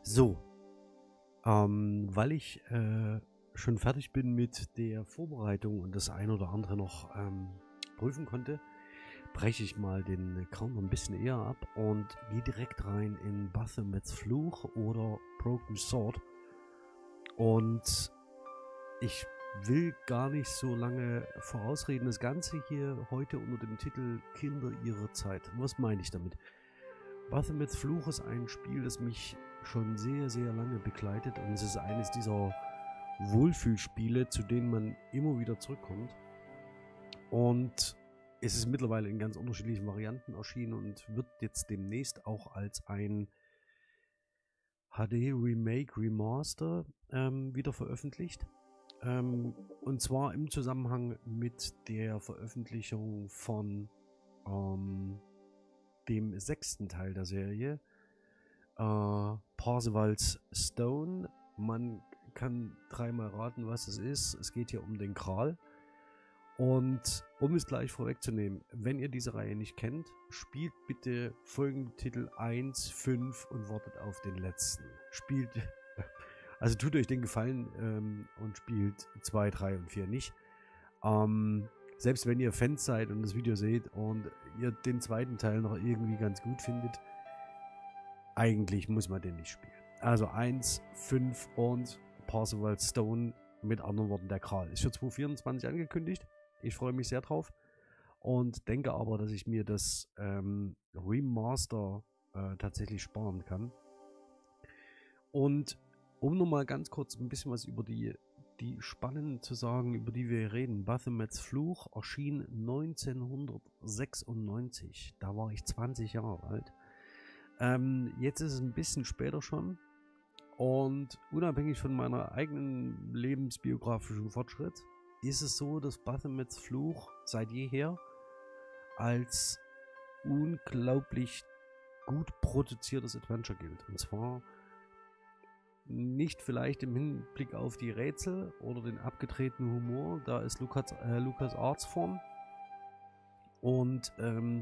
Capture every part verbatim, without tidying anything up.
So, ähm, weil ich äh, schon fertig bin mit der Vorbereitung und das ein oder andere noch ähm, prüfen konnte, breche ich mal den Account noch ein bisschen eher ab und gehe direkt rein in Baphomets Fluch oder Broken Sword. Und ich will gar nicht so lange vorausreden. Das Ganze hier heute unter dem Titel Kinder ihrer Zeit. Was meine ich damit? Baphomets Fluch ist ein Spiel, das mich schon sehr, sehr lange begleitet, und es ist eines dieser Wohlfühlspiele, zu denen man immer wieder zurückkommt. Und es ist mittlerweile in ganz unterschiedlichen Varianten erschienen und wird jetzt demnächst auch als ein H D Remake Remaster ähm, wieder veröffentlicht. Ähm, und zwar im Zusammenhang mit der Veröffentlichung von ähm, dem sechsten Teil der Serie, äh, Parzival's Stone. Man kann dreimal raten, was es ist. Es geht hier um den Gral. Und um es gleich vorwegzunehmen, wenn ihr diese Reihe nicht kennt, spielt bitte folgende Titel eins, fünf und wartet auf den letzten. Spielt, also tut euch den Gefallen ähm, und spielt zwei, drei und vier nicht. Ähm, selbst wenn ihr Fans seid und das Video seht und ihr den zweiten Teil noch irgendwie ganz gut findet, eigentlich muss man den nicht spielen. Also eins, fünf und Parzival's Stone, mit anderen Worten der Gral. Ist für zwanzig vierundzwanzig angekündigt. Ich freue mich sehr drauf und denke aber, dass ich mir das ähm, Remaster äh, tatsächlich sparen kann. Und um nochmal ganz kurz ein bisschen was über die, die Spannen zu sagen, über die wir reden. Baphomets Fluch erschien neunzehnhundertsechsundneunzig. Da war ich zwanzig Jahre alt. Ähm, jetzt ist es ein bisschen später schon. Und unabhängig von meiner eigenen lebensbiografischen Fortschritt ist es so, dass Baphomets Fluch seit jeher als unglaublich gut produziertes Adventure gilt. Und zwar nicht vielleicht im Hinblick auf die Rätsel oder den abgedrehten Humor, da ist Lucas, äh, Lucas Arts vorn. Und ähm,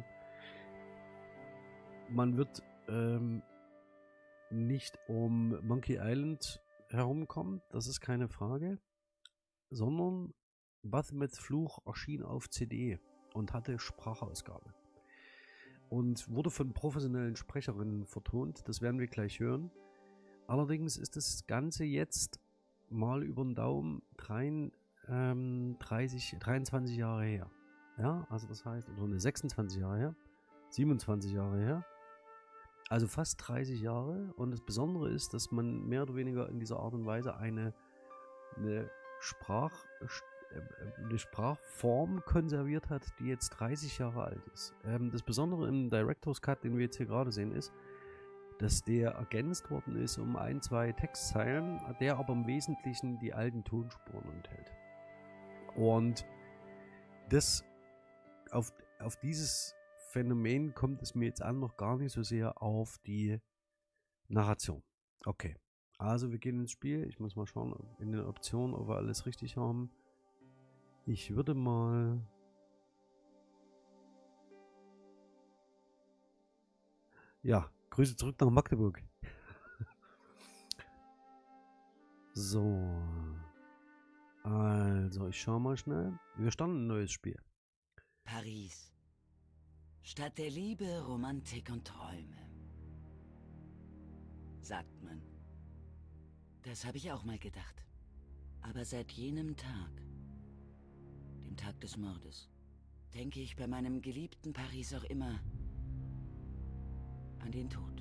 man wird ähm, nicht um Monkey Island herumkommen, das ist keine Frage, sondern Baphomets Fluch erschien auf C D und hatte Sprachausgabe und wurde von professionellen Sprecherinnen vertont. Das werden wir gleich hören. Allerdings ist das Ganze jetzt mal über den Daumen dreiunddreißig, dreiundzwanzig Jahre her. Ja, also das heißt, oder sechsundzwanzig Jahre her, siebenundzwanzig Jahre her. Also fast dreißig Jahre, und das Besondere ist, dass man mehr oder weniger in dieser Art und Weise eine, eine, Sprach, eine Sprachform konserviert hat, die jetzt dreißig Jahre alt ist. Das Besondere im Director's Cut, den wir jetzt hier gerade sehen, ist, dass der ergänzt worden ist um ein, zwei Textzeilen, der aber im Wesentlichen die alten Tonspuren enthält. Und das auf, auf dieses Phänomen kommt es mir jetzt an, noch gar nicht so sehr auf die Narration. Okay, also wir gehen ins Spiel. Ich muss mal schauen in den Optionen, ob wir alles richtig haben. Ich würde mal... Ja, Grüße zurück nach Magdeburg. So. Also, ich schau mal schnell. Wir starten ein neues Spiel. Paris. Stadt der Liebe, Romantik und Träume. Sagt man. Das habe ich auch mal gedacht. Aber seit jenem Tag, dem Tag des Mordes, denke ich bei meinem geliebten Paris auch immer an den Tod.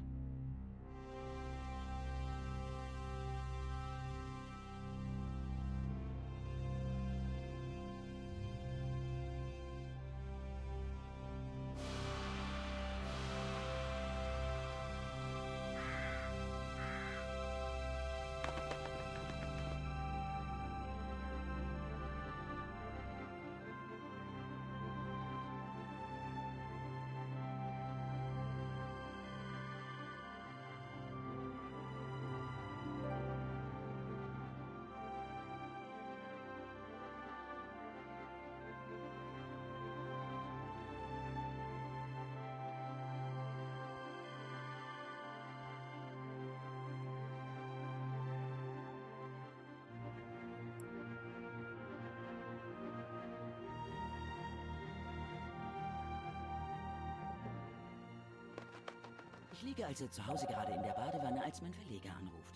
Ich liege also zu Hause gerade in der Badewanne, als mein Verleger anruft.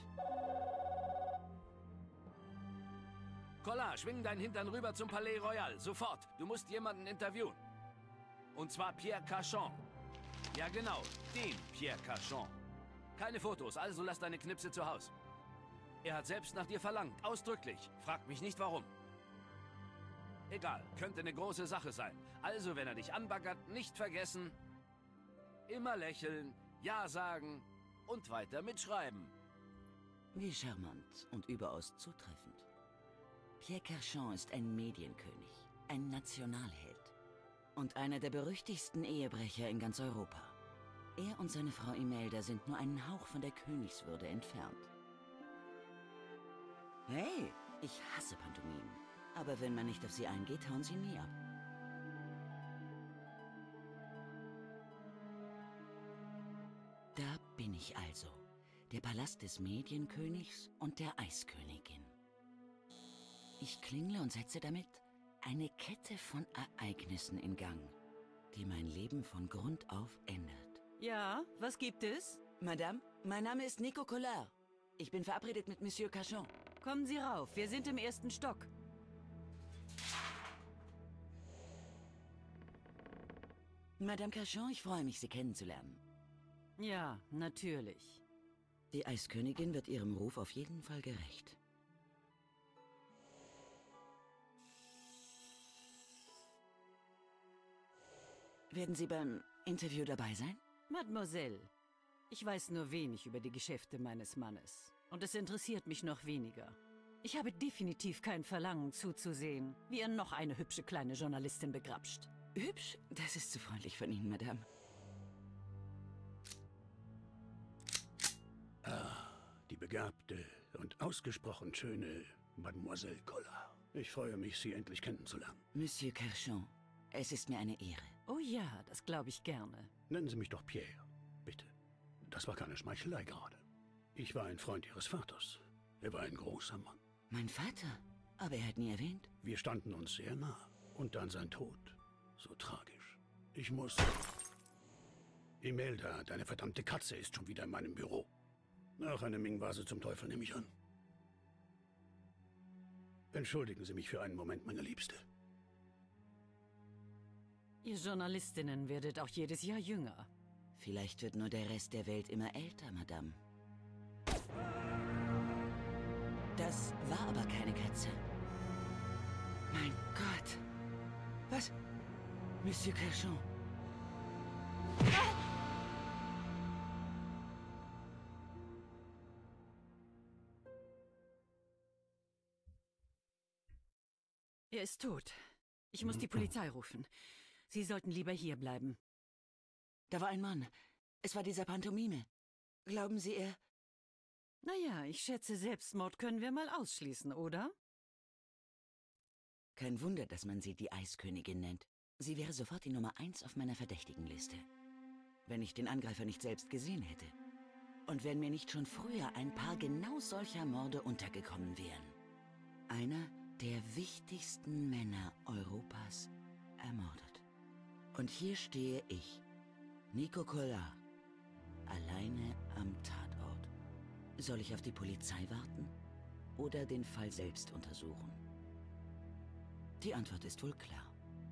Collard, schwing deinen Hintern rüber zum Palais Royal. Sofort. Du musst jemanden interviewen. Und zwar Pierre Cachon. Ja genau, den Pierre Cachon. Keine Fotos, also lass deine Knipse zu Hause. Er hat selbst nach dir verlangt, ausdrücklich. Frag mich nicht warum. Egal, könnte eine große Sache sein. Also, wenn er dich anbaggert, nicht vergessen, immer lächeln, ja sagen und weiter mitschreiben. Wie charmant und überaus zutreffend. Pierre Cachon ist ein Medienkönig, ein Nationalheld und einer der berüchtigsten Ehebrecher in ganz Europa. Er und seine Frau Imelda sind nur einen Hauch von der Königswürde entfernt. Hey, ich hasse Pantomimen. Aber wenn man nicht auf sie eingeht, hauen sie nie ab. Da bin ich also. Der Palast des Medienkönigs und der Eiskönigin. Ich klingle und setze damit eine Kette von Ereignissen in Gang, die mein Leben von Grund auf ändert. Ja, was gibt es? Madame, mein Name ist Nico Collard. Ich bin verabredet mit Monsieur Cachon. Kommen Sie rauf, wir sind im ersten Stock. Madame Cachon, ich freue mich, Sie kennenzulernen. Ja, natürlich. Die Eiskönigin wird ihrem Ruf auf jeden Fall gerecht. Werden Sie beim Interview dabei sein? Mademoiselle, ich weiß nur wenig über die Geschäfte meines Mannes. Und es interessiert mich noch weniger. Ich habe definitiv kein Verlangen zuzusehen, wie er noch eine hübsche kleine Journalistin begrapscht. Hübsch? Das ist zu freundlich von Ihnen, Madame. Ah, die begabte und ausgesprochen schöne Mademoiselle Collard. Ich freue mich, Sie endlich kennenzulernen. Monsieur Cachon, es ist mir eine Ehre. Oh ja, das glaube ich gerne. Nennen Sie mich doch Pierre, bitte. Das war keine Schmeichelei gerade. Ich war ein Freund Ihres Vaters. Er war ein großer Mann. Mein Vater? Aber er hat nie erwähnt. Wir standen uns sehr nah. Und dann sein Tod. So tragisch. Ich muss... Imelda, deine verdammte Katze, ist schon wieder in meinem Büro. Ach, eine Ming-Vase zum Teufel, nehme ich an. Entschuldigen Sie mich für einen Moment, meine Liebste. Ihr Journalistinnen werdet auch jedes Jahr jünger. Vielleicht wird nur der Rest der Welt immer älter, Madame. Das war aber keine Katze. Mein Gott. Was? Monsieur Cachon. Er ist tot. Ich muss die Polizei rufen. Sie sollten lieber hier bleiben. Da war ein Mann. Es war dieser Pantomime. Glauben Sie, er... Naja, ich schätze, Selbstmord können wir mal ausschließen, oder? Kein Wunder, dass man sie die Eiskönigin nennt. Sie wäre sofort die Nummer eins auf meiner Verdächtigenliste. Wenn ich den Angreifer nicht selbst gesehen hätte. Und wenn mir nicht schon früher ein paar genau solcher Morde untergekommen wären. Einer der wichtigsten Männer Europas ermordet. Und hier stehe ich, Nico Collard, alleine am Tatort. Soll ich auf die Polizei warten oder den Fall selbst untersuchen? Die Antwort ist wohl klar.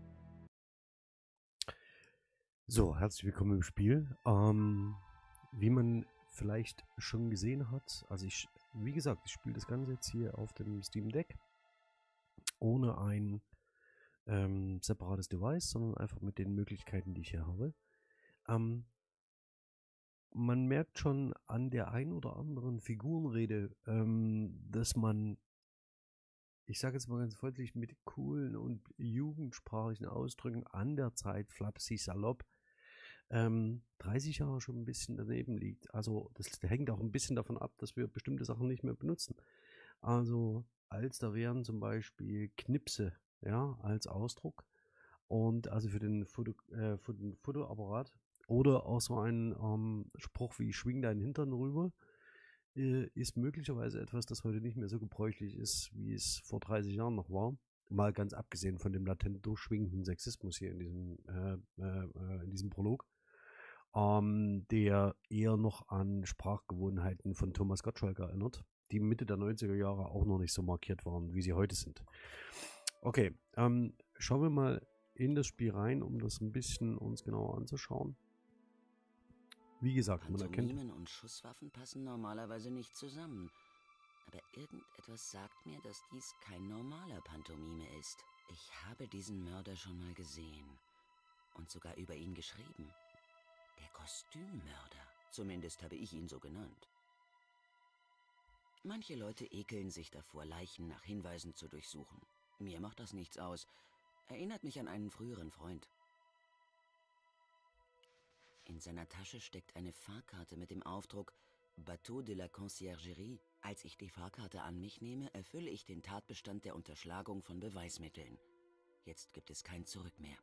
So, herzlich willkommen im Spiel. Ähm, wie man vielleicht schon gesehen hat, also ich, wie gesagt, ich spiele das Ganze jetzt hier auf dem Steam Deck ohne ein ähm, separates Device, sondern einfach mit den Möglichkeiten, die ich hier habe. Ähm, man merkt schon an der ein oder anderen Figurenrede, ähm, dass man, ich sage jetzt mal ganz freundlich, mit coolen und jugendsprachlichen Ausdrücken an der Zeit, flapsig, salopp, ähm, dreißig Jahre schon ein bisschen daneben liegt. Also das hängt auch ein bisschen davon ab, dass wir bestimmte Sachen nicht mehr benutzen. Also als da wären zum Beispiel Knipse, ja, als Ausdruck und also für den, Foto, äh, für den Fotoapparat oder auch so ein ähm, Spruch wie schwing deinen Hintern rüber, äh, ist möglicherweise etwas, das heute nicht mehr so gebräuchlich ist, wie es vor dreißig Jahren noch war. Mal ganz abgesehen von dem latent durchschwingenden Sexismus hier in diesem, äh, äh, in diesem Prolog. ähm, der eher noch an Sprachgewohnheiten von Thomas Gottschalk erinnert, die Mitte der neunziger Jahre auch noch nicht so markiert waren, wie sie heute sind. Okay, ähm, schauen wir mal in das Spiel rein, um das ein bisschen uns genauer anzuschauen. Wie gesagt, man erkennt... Pantomimen und Schusswaffen passen normalerweise nicht zusammen. Aber irgendetwas sagt mir, dass dies kein normaler Pantomime ist. Ich habe diesen Mörder schon mal gesehen. Und sogar über ihn geschrieben. Der Kostümmörder. Zumindest habe ich ihn so genannt. Manche Leute ekeln sich davor, Leichen nach Hinweisen zu durchsuchen. Mir macht das nichts aus. Erinnert mich an einen früheren Freund. In seiner Tasche steckt eine Fahrkarte mit dem Aufdruck Bateau de la Conciergerie. Als ich die Fahrkarte an mich nehme, erfülle ich den Tatbestand der Unterschlagung von Beweismitteln. Jetzt gibt es kein Zurück mehr.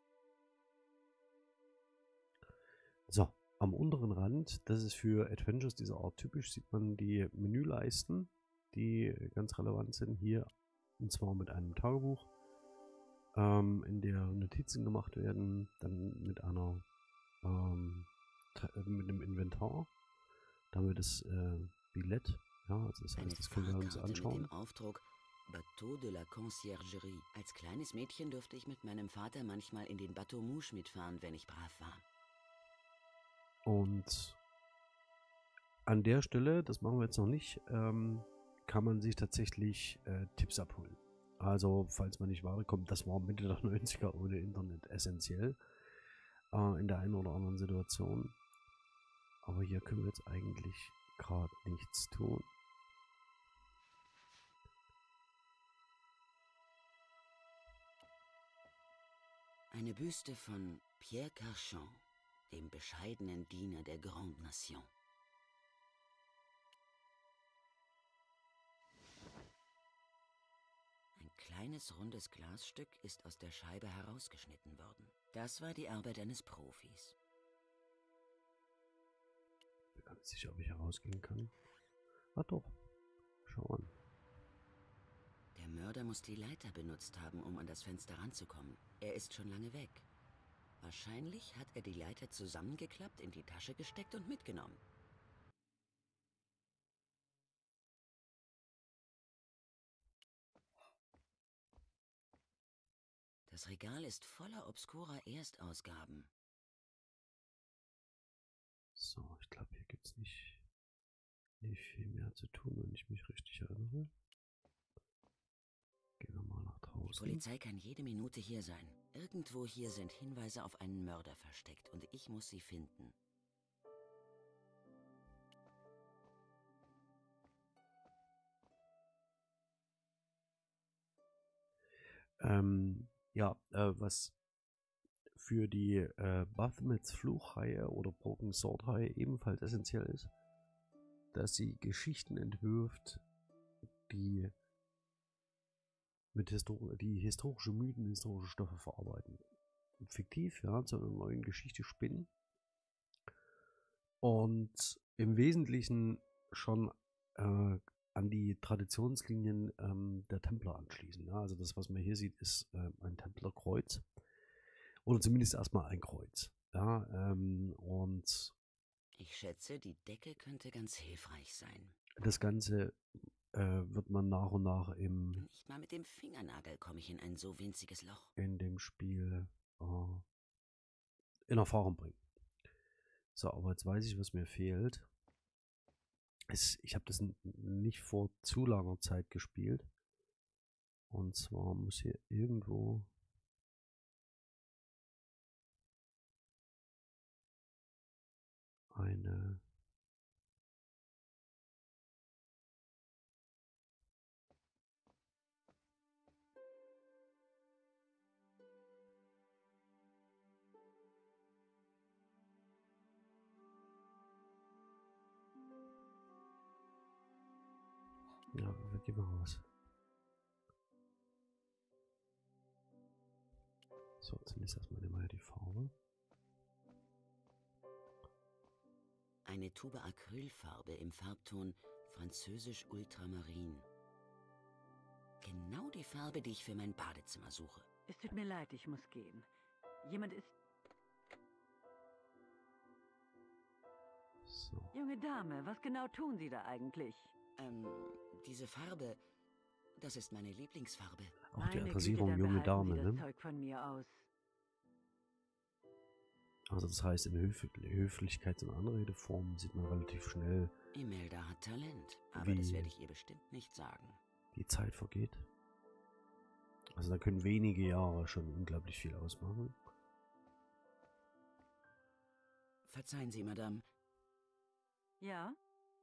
So, am unteren Rand, das ist für Adventures dieser Art typisch, sieht man die Menüleisten, die ganz relevant sind hier, und zwar mit einem Tagebuch, ähm, in der Notizen gemacht werden, dann mit einer ähm, mit einem Inventar, damit das äh, Billett, ja, also das heißt, das können wir uns anschauen. Mit dem Aufdruck Bateau de la Conciergerie. Als kleines Mädchen durfte ich mit meinem Vater manchmal in den Bateau Mouche mitfahren, wenn ich brav war. Und an der Stelle, das machen wir jetzt noch nicht, ähm, kann man sich tatsächlich äh, Tipps abholen. Also, falls man nicht weiterkommt, das war Mitte der neunziger ohne Internet essentiell äh, in der einen oder anderen Situation. Aber hier können wir jetzt eigentlich gerade nichts tun. Eine Büste von Pierre Cachan, dem bescheidenen Diener der Grande Nation. Ein kleines rundes Glasstück ist aus der Scheibe herausgeschnitten worden. Das war die Arbeit eines Profis. Ich bin ganz sicher, ob ich herausgehen kann. Ah doch, schau an. Der Mörder muss die Leiter benutzt haben, um an das Fenster ranzukommen. Er ist schon lange weg. Wahrscheinlich hat er die Leiter zusammengeklappt, in die Tasche gesteckt und mitgenommen. Das Regal ist voller obskurer Erstausgaben. So, ich glaube, hier gibt es nicht, nicht viel mehr zu tun, wenn ich mich richtig erinnere. Gehen wir mal nach Die draußen. Polizei kann jede Minute hier sein. Irgendwo hier sind Hinweise auf einen Mörder versteckt und ich muss sie finden. Ähm, ja, äh, was für die äh, Baphomets Fluchreihe oder Broken Sword Reihe ebenfalls essentiell ist, dass sie Geschichten entwirft, die mit Histor die historische Mythen, historische Stoffe verarbeiten. Fiktiv, ja, zu einer neuen Geschichte spinnen und im Wesentlichen schon äh, an die Traditionslinien ähm, der Templer anschließen. Ja? Also das, was man hier sieht, ist äh, ein Templerkreuz oder zumindest erstmal ein Kreuz. Ja, ähm, und Ich schätze, die Decke könnte ganz hilfreich sein. das Ganze äh, wird man nach und nach im Nicht mal mit dem Fingernagel komme ich in ein so winziges Loch. in dem Spiel äh, in Erfahrung bringen. So, aber jetzt weiß ich, was mir fehlt. Es, ich habe das nicht vor zu langer Zeit gespielt. Und zwar muss hier irgendwo eine Ja, wir gehen mal raus. So, zunächst erstmal nehmen wir hier die Farbe. Eine Tube Acrylfarbe im Farbton Französisch Ultramarin. Genau die Farbe, die ich für mein Badezimmer suche. Es tut mir leid, ich muss gehen. Jemand ist... So. Junge Dame, was genau tun Sie da eigentlich? Ähm, diese Farbe, das ist meine Lieblingsfarbe. Auch die Meine Adressierung Güte, dann junge behalten Dame, Sie das ne? Zeug von mir aus. Also das heißt, in Höf Höflichkeits- und Anredeformen sieht man relativ schnell, Imelda hat Talent, aber Wie? das werde ich ihr bestimmt nicht sagen. die Zeit vergeht. Also da können wenige Jahre schon unglaublich viel ausmachen. Verzeihen Sie, Madame. Ja?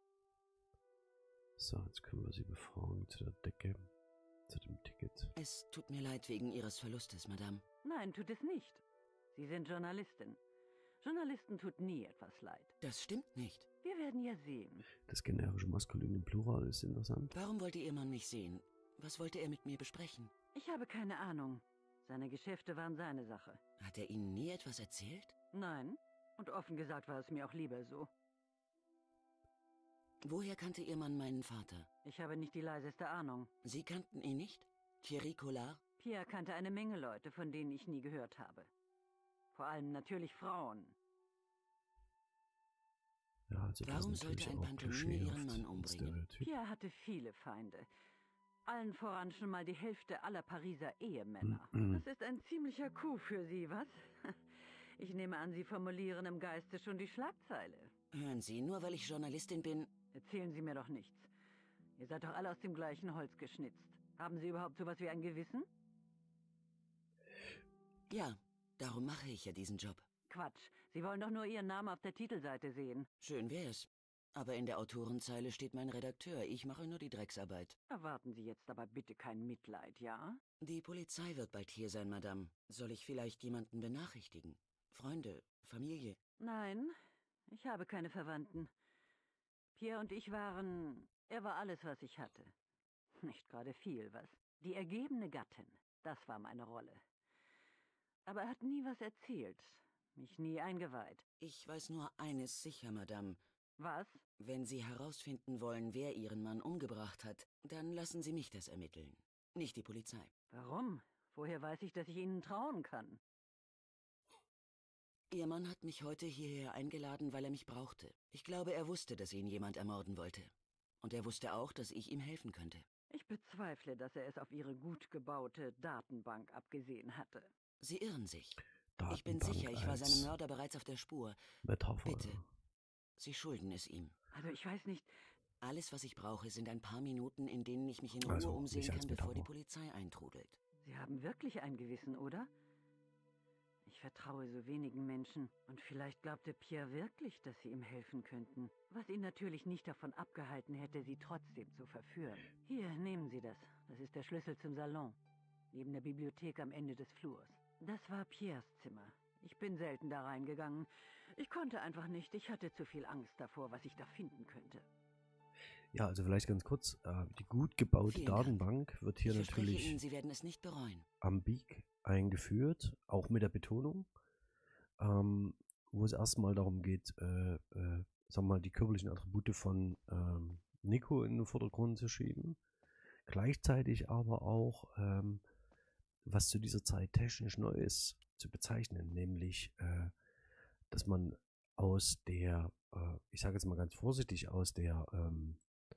So, jetzt können wir sie befragen zu der Decke, zu dem Ticket. Es tut mir leid wegen Ihres Verlustes, Madame. Nein, tut es nicht. Sie sind Journalistin. Journalisten tut nie etwas leid. Das stimmt nicht. Wir werden ja sehen. Das generische Maskulin im Plural ist interessant. Warum wollte Ihr Mann mich sehen? Was wollte er mit mir besprechen? Ich habe keine Ahnung. Seine Geschäfte waren seine Sache. Hat er Ihnen nie etwas erzählt? Nein. Und offen gesagt war es mir auch lieber so. Woher kannte Ihr Mann meinen Vater? Ich habe nicht die leiseste Ahnung. Sie kannten ihn nicht? Thierry Collard? Pierre kannte eine Menge Leute, von denen ich nie gehört habe. Vor allem natürlich Frauen. Ja, also das Warum ist natürlich sollte ein auch Pantomime Ihren klischeehaft Mann und umbringen? Stereotyp. Pierre hatte viele Feinde. Allen voran schon mal die Hälfte aller Pariser Ehemänner. Mhm. Das ist ein ziemlicher Coup für Sie, was? Ich nehme an, Sie formulieren im Geiste schon die Schlagzeile. Hören Sie, nur weil ich Journalistin bin... Erzählen Sie mir doch nichts. Ihr seid doch alle aus dem gleichen Holz geschnitzt. Haben Sie überhaupt sowas wie ein Gewissen? Ja, darum mache ich ja diesen Job. Quatsch. Sie wollen doch nur Ihren Namen auf der Titelseite sehen. Schön wär's. Aber in der Autorenzeile steht mein Redakteur. Ich mache nur die Drecksarbeit. Erwarten Sie jetzt aber bitte kein Mitleid, ja? Die Polizei wird bald hier sein, Madame. Soll ich vielleicht jemanden benachrichtigen? Freunde, Familie? Nein, ich habe keine Verwandten. Pierre und ich waren... Er war alles, was ich hatte. Nicht gerade viel, was? Die ergebene Gattin, das war meine Rolle. Aber er hat nie was erzählt, mich nie eingeweiht. Ich weiß nur eines sicher, Madame. Was? Wenn Sie herausfinden wollen, wer Ihren Mann umgebracht hat, dann lassen Sie mich das ermitteln. Nicht die Polizei. Warum? Woher weiß ich, dass ich Ihnen trauen kann? Ihr Mann hat mich heute hierher eingeladen, weil er mich brauchte. Ich glaube, er wusste, dass ihn jemand ermorden wollte. Und er wusste auch, dass ich ihm helfen könnte. Ich bezweifle, dass er es auf Ihre gut gebaute Datenbank abgesehen hatte. Sie irren sich. Datenbank Ich bin sicher, ich war als seinem Mörder bereits auf der Spur. Metapher. Bitte. Sie schulden es ihm. Also ich weiß nicht... Alles, was ich brauche, sind ein paar Minuten, in denen ich mich in Ruhe Also, umsehen nicht als kann, bevor die Metapher. Polizei eintrudelt. Sie haben wirklich ein Gewissen, oder? Ich vertraue so wenigen Menschen. Und vielleicht glaubte Pierre wirklich, dass sie ihm helfen könnten. Was ihn natürlich nicht davon abgehalten hätte, sie trotzdem zu verführen. Hier, nehmen Sie das. Das ist der Schlüssel zum Salon. Neben der Bibliothek am Ende des Flurs. Das war Pierres Zimmer. Ich bin selten da reingegangen. Ich konnte einfach nicht. Ich hatte zu viel Angst davor, was ich da finden könnte. Ja, also vielleicht ganz kurz, äh, die gut gebaute Vielen Dank. Datenbank wird hier ich verspreche natürlich Ihnen, Sie werden es nicht bereuen. am Beak eingeführt, auch mit der Betonung, ähm, wo es erstmal darum geht, äh, äh, sagen wir mal, die körperlichen Attribute von ähm, Nico in den Vordergrund zu schieben. Gleichzeitig aber auch, ähm, was zu dieser Zeit technisch neu ist, zu bezeichnen, nämlich, äh, dass man aus der, äh, ich sage jetzt mal ganz vorsichtig, aus der ähm,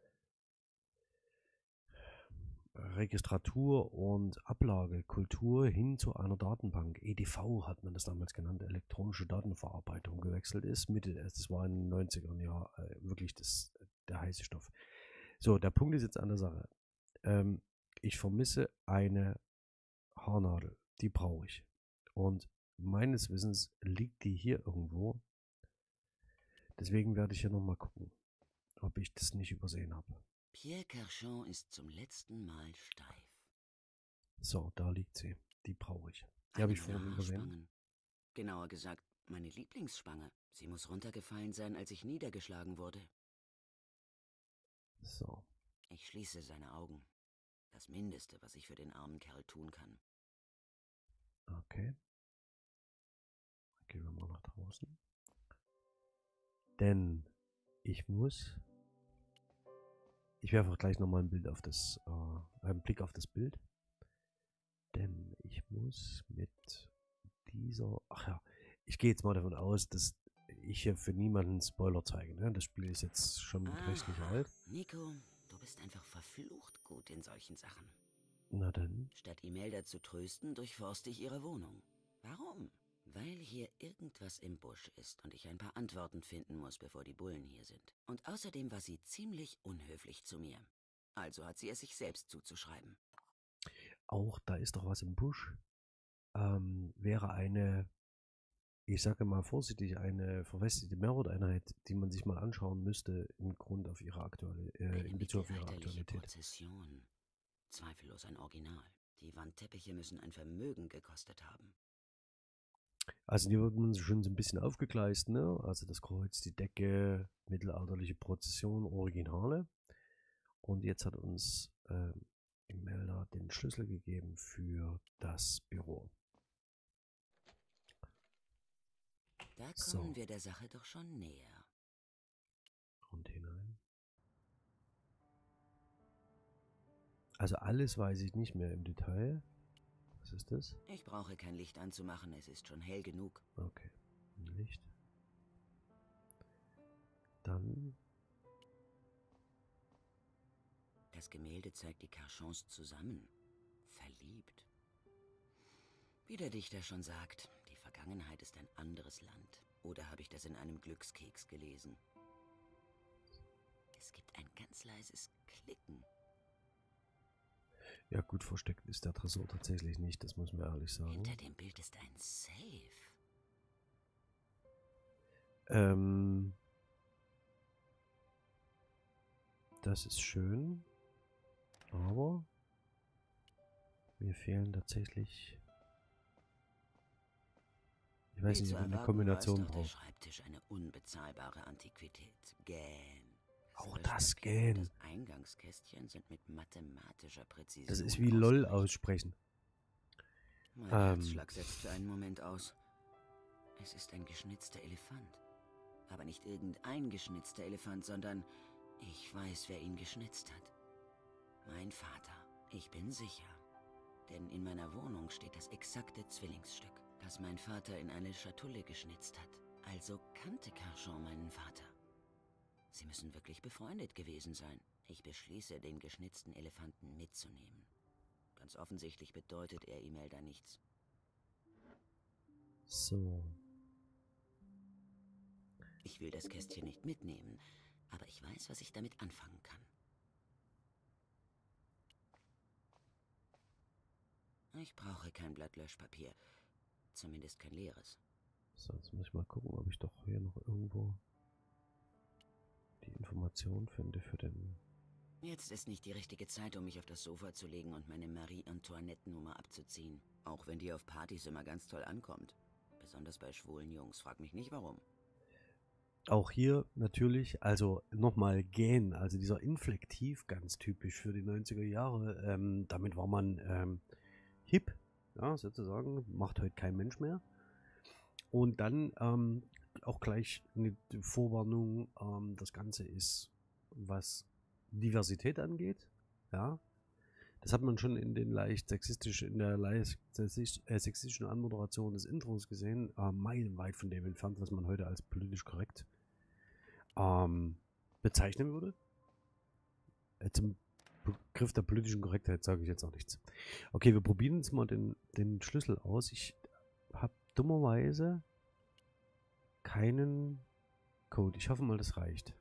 Registratur und Ablagekultur hin zu einer Datenbank, E D V hat man das damals genannt, elektronische Datenverarbeitung, gewechselt ist. Mitte, das war in den neunzigern Jahren äh, wirklich das, der heiße Stoff. So, der Punkt ist jetzt an der Sache. Ähm, ich vermisse eine Haarnadel, die brauche ich. Und meines Wissens liegt die hier irgendwo. Deswegen werde ich hier nochmal gucken, ob ich das nicht übersehen habe. Pierre Cachan ist zum letzten Mal steif. So, da liegt sie. Die brauche ich. Die habe ich vorhin übersehen. Haarspangen. Genauer gesagt, meine Lieblingsspange. Sie muss runtergefallen sein, als ich niedergeschlagen wurde. So. Ich schließe seine Augen. Das Mindeste, was ich für den armen Kerl tun kann. Okay. Dann gehen wir mal nach draußen. Denn ich muss... Ich werfe auch gleich nochmal ein Bild auf das, äh, einen Blick auf das Bild. Denn ich muss mit dieser, ach ja, ich gehe jetzt mal davon aus, dass ich hier für niemanden Spoiler zeige. Ne? Das Spiel ist jetzt schon rechtlich Aha. alt. Nico, du bist einfach verflucht gut in solchen Sachen. Na dann. Statt Imelda zu trösten, durchforste ich ihre Wohnung. Warum? Weil hier irgendwas im Busch ist und ich ein paar Antworten finden muss, bevor die Bullen hier sind. Und außerdem war sie ziemlich unhöflich zu mir. Also hat sie es sich selbst zuzuschreiben. Auch da ist doch was im Busch. Ähm, wäre eine, ich sage mal vorsichtig, eine verwestige Mehrwerteinheit, die man sich mal anschauen müsste, im Grund auf ihre aktuelle, äh, Eine in Bezug auf ihre mittelalterliche Aktualität. Prozession. Zweifellos ein Original. Die Wandteppiche müssen ein Vermögen gekostet haben. Also die wurden schon so ein bisschen aufgegleist, ne? Also das Kreuz, die Decke, mittelalterliche Prozession, Originale. Und jetzt hat uns äh, Imelda den Schlüssel gegeben für das Büro. Da kommen So. wir der Sache doch schon näher. Und hinein. Also alles weiß ich nicht mehr im Detail. Was ist das? Ich brauche kein Licht anzumachen, es ist schon hell genug. Okay. Licht. Dann. Das Gemälde zeigt die Carchons zusammen. Verliebt. Wie der Dichter schon sagt, die Vergangenheit ist ein anderes Land. Oder habe ich das in einem Glückskeks gelesen? Es gibt ein ganz leises Klicken. Ja gut, versteckt ist der Tresor tatsächlich nicht, das muss man ehrlich sagen. Hinter dem Bild ist ein Safe. Ähm. Das ist schön. Aber mir fehlen tatsächlich. Ich weiß Wie nicht, zu ob wir eine erwarten, Kombination war es doch der braucht. Schreibtisch eine unbezahlbare Antiquität. Gähn. Auch Silberstücke das und Gähn. Das Eingangskästchen sind mit mathematischer Präzision. Das ist wie LOL ausgezeichnet. aussprechen. Mein Ähm. Herzschlag setzt für einen Moment aus. Es ist ein geschnitzter Elefant. Aber nicht irgendein geschnitzter Elefant, sondern ich weiß, wer ihn geschnitzt hat. Mein Vater. Ich bin sicher. Denn in meiner Wohnung steht das exakte Zwillingsstück, das mein Vater in eine Schatulle geschnitzt hat. Also kannte Carchon meinen Vater. Sie müssen wirklich befreundet gewesen sein. Ich beschließe, den geschnitzten Elefanten mitzunehmen. Ganz offensichtlich bedeutet er Imelda nichts. So. Ich will das Kästchen nicht mitnehmen, aber ich weiß, was ich damit anfangen kann. Ich brauche kein Blatt Löschpapier. Zumindest kein leeres. So, jetzt muss ich mal gucken, ob ich doch hier noch irgendwo die Information finde für den. Jetzt ist nicht die richtige Zeit, um mich auf das Sofa zu legen und meine Marie-Antoinette-Nummer abzuziehen. Auch wenn die auf Partys immer ganz toll ankommt. Besonders bei schwulen Jungs. Frag mich nicht, warum. Auch hier natürlich, also nochmal Gähn, also dieser Inflektiv, ganz typisch für die neunziger Jahre. Ähm, damit war man ähm, hip, ja, sozusagen, macht heute kein Mensch mehr. Und dann ähm, auch gleich eine Vorwarnung, ähm, das Ganze ist, was Diversität angeht, ja. Das hat man schon in den leicht sexistisch, in der leicht sexistischen Anmoderation des Intros gesehen, äh, meilenweit von dem entfernt, was man heute als politisch korrekt ähm, bezeichnen würde. Äh, zum Begriff der politischen Korrektheit sage ich jetzt auch nichts. Okay, wir probieren jetzt mal den, den Schlüssel aus. Ich habe dummerweise keinen Code. Ich hoffe mal, das reicht.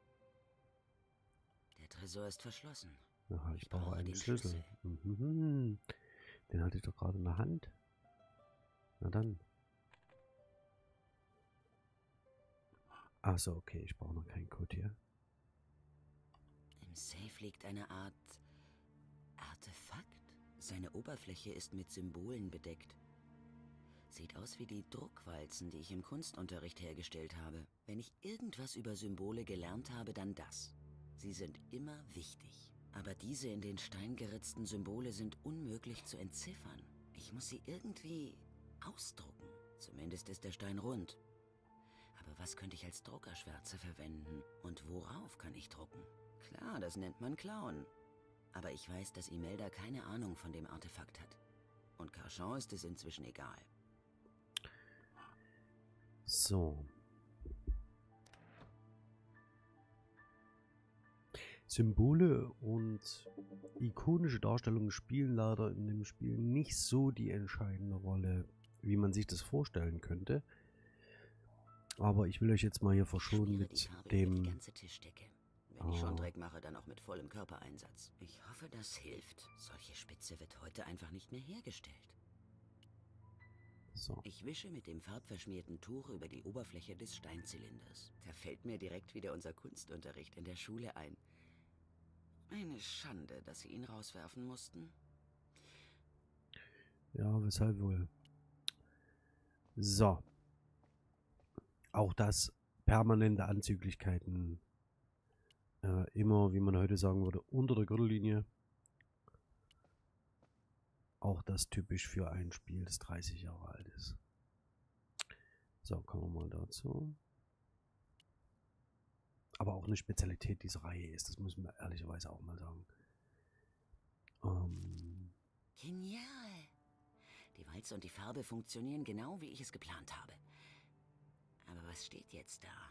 Der Tresor ist verschlossen. Aha, ich Ich brauche brauche einen den Schlüssel. Schlüssel. Mhm. Den hatte ich doch gerade in der Hand. Na dann. Achso, okay, ich brauche noch keinen Code hier. Im Safe liegt eine Art Artefakt. Seine Oberfläche ist mit Symbolen bedeckt. Sieht aus wie die Druckwalzen, die ich im Kunstunterricht hergestellt habe. Wenn ich irgendwas über Symbole gelernt habe, dann das. Sie sind immer wichtig. Aber diese in den Stein geritzten Symbole sind unmöglich zu entziffern. Ich muss sie irgendwie ausdrucken. Zumindest ist der Stein rund. Aber was könnte ich als Druckerschwärze verwenden? Und worauf kann ich drucken? Klar, das nennt man Klauen. Aber ich weiß, dass Imelda keine Ahnung von dem Artefakt hat. Und Carchon ist es inzwischen egal. So. Symbole und ikonische Darstellungen spielen leider in dem Spiel nicht so die entscheidende Rolle, wie man sich das vorstellen könnte. Aber ich will euch jetzt mal hier verschonen mit dem... Die ganze Tischdecke. Wenn ich schon Dreck mache, dann auch mit vollem Körpereinsatz. Ich hoffe, das hilft. Solche Spitze wird heute einfach nicht mehr hergestellt. So. Ich wische mit dem farbverschmierten Tuch über die Oberfläche des Steinzylinders. Da fällt mir direkt wieder unser Kunstunterricht in der Schule ein. Eine Schande, dass sie ihn rauswerfen mussten. Ja, weshalb wohl? So. Auch das permanente Anzüglichkeiten. Äh, immer, wie man heute sagen würde, unter der Gürtellinie. Auch das typisch für ein Spiel, das dreißig Jahre alt ist. So, kommen wir mal dazu. Aber auch eine Spezialität dieser Reihe ist, das müssen wir ehrlicherweise auch mal sagen. Ähm, Genial! Die Walze und die Farbe funktionieren genau, wie ich es geplant habe. Aber was steht jetzt da?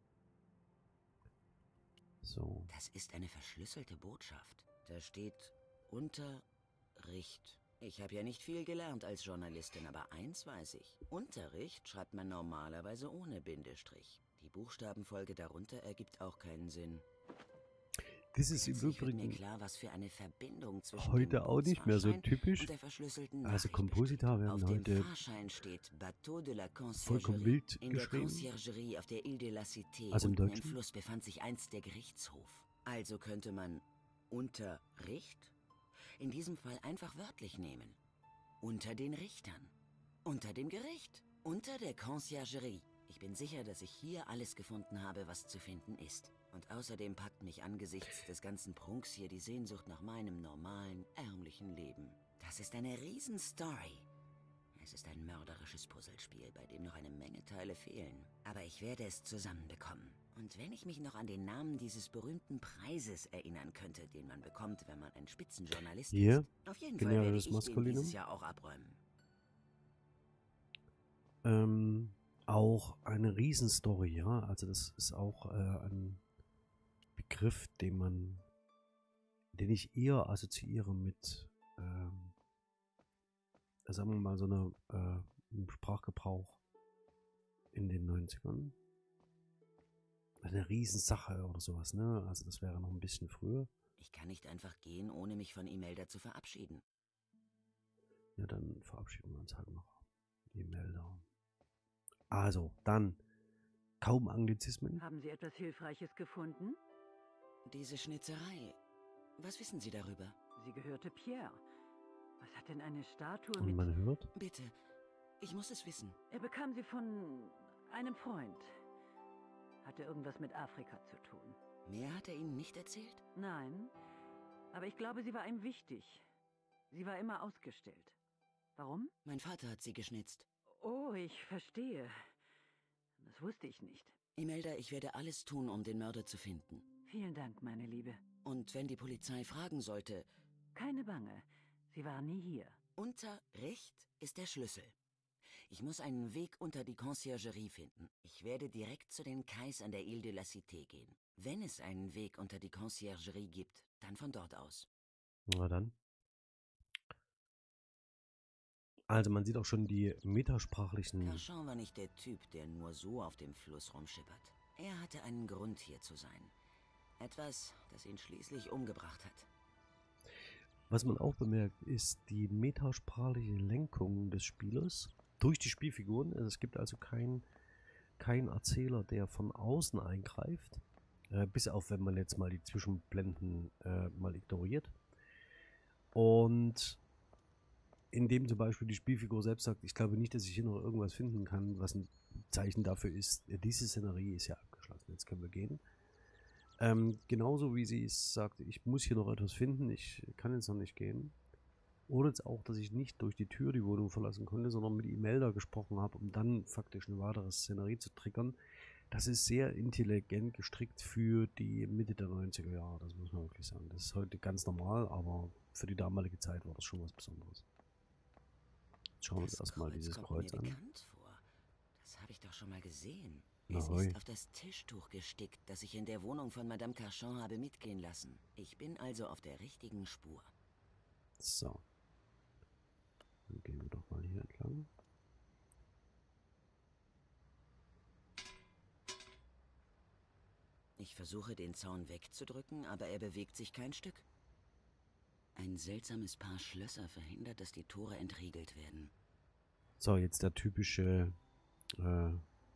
so. Das ist eine verschlüsselte Botschaft. Da steht Unterricht. Ich habe ja nicht viel gelernt als Journalistin, aber eins weiß ich. Unterricht schreibt man normalerweise ohne Bindestrich. Die Buchstabenfolge darunter ergibt auch keinen Sinn. Das ist im Plötzlich wird mir Übrigen klar, was für eine Verbindung zwischen heute dem auch nicht mehr so Bootsfahrschein typisch. und der verschlüsselten Also Nachricht Komposita besteht. werden Auf dem heute Fahrschein steht Bateau de la vollkommen Conciergerie. wild In der geschrieben. Conciergerie auf der Ile de la Cité Also im unten im Deutschen. Fluss befand sich einst der Gerichtshof. Also könnte man Unterricht in diesem Fall einfach wörtlich nehmen. Unter den Richtern. Unter dem Gericht. Unter der Conciergerie. Ich bin sicher, dass ich hier alles gefunden habe, was zu finden ist. Und außerdem packt mich angesichts des ganzen Prunks hier die Sehnsucht nach meinem normalen, ärmlichen Leben. Das ist eine Riesenstory. Es ist ein mörderisches Puzzlespiel, bei dem noch eine Menge Teile fehlen. Aber ich werde es zusammenbekommen. Und wenn ich mich noch an den Namen dieses berühmten Preises erinnern könnte, den man bekommt, wenn man ein Spitzenjournalist Hier, ist. Auf jeden Fall generell werde das ich den Maskulinum. dieses Jahr auch abräumen. Ähm, auch eine Riesenstory, ja. Also das ist auch äh, ein Begriff, den man, den ich eher assoziiere mit, ähm, sagen wir mal, so einer äh, im Sprachgebrauch in den neunzigern. Eine Riesensache oder sowas, ne? Also das wäre noch ein bisschen früher. Ich kann nicht einfach gehen, ohne mich von Imelda zu verabschieden. Ja, dann verabschieden wir uns halt noch. Imelda. Also, dann kaum Anglizismen. Haben Sie etwas Hilfreiches gefunden? Diese Schnitzerei. Was wissen Sie darüber? Sie gehörte Pierre. Was hat denn eine Statue Und mit... man hört. Bitte, ich muss es wissen. Er bekam sie von einem Freund. Hatte irgendwas mit Afrika zu tun. Mehr hat er Ihnen nicht erzählt? Nein, aber ich glaube, sie war ihm wichtig. Sie war immer ausgestellt. Warum? Mein Vater hat sie geschnitzt. Oh, ich verstehe. Das wusste ich nicht. Imelda, ich werde alles tun, um den Mörder zu finden. Vielen Dank, meine Liebe. Und wenn die Polizei fragen sollte, Keine Bange. Sie war nie hier. Unterricht ist der Schlüssel. Ich muss einen Weg unter die Conciergerie finden. Ich werde direkt zu den Kais an der Ile de la Cité gehen. Wenn es einen Weg unter die Conciergerie gibt, dann von dort aus. Na dann. Also man sieht auch schon die metasprachlichen... Cachan war nicht der Typ, der nur so auf dem Fluss rumschippert. Er hatte einen Grund, hier zu sein. Etwas, das ihn schließlich umgebracht hat. Was man auch bemerkt, ist die metasprachliche Lenkung des Spielers durch die Spielfiguren. Es gibt also keinen kein Erzähler, der von außen eingreift. Äh, bis auf, wenn man jetzt mal die Zwischenblenden äh, mal ignoriert. Und indem zum Beispiel die Spielfigur selbst sagt, ich glaube nicht, dass ich hier noch irgendwas finden kann, was ein Zeichen dafür ist, diese Szenerie ist ja abgeschlossen, jetzt können wir gehen. Ähm, genauso wie sie es sagte, ich muss hier noch etwas finden, ich kann jetzt noch nicht gehen. Oder jetzt auch, dass ich nicht durch die Tür die Wohnung verlassen konnte, sondern mit Imelda gesprochen habe, um dann faktisch eine weitere Szenerie zu triggern. Das ist sehr intelligent gestrickt für die Mitte der neunziger Jahre, das muss man wirklich sagen. Das ist heute ganz normal, aber für die damalige Zeit war das schon was Besonderes. Jetzt schauen wir uns Das erstmal Kreuz dieses kommt Kreuz mir an. bekannt vor. Das habe ich doch schon mal gesehen. Es Ahoi. ist auf das Tischtuch gestickt, das ich in der Wohnung von Madame Carchon habe mitgehen lassen. Ich bin also auf der richtigen Spur. So. Dann gehen wir doch mal hier entlang. Ich versuche, den Zaun wegzudrücken, aber er bewegt sich kein Stück. Ein seltsames Paar Schlösser verhindert, dass die Tore entriegelt werden. So, jetzt der typische äh,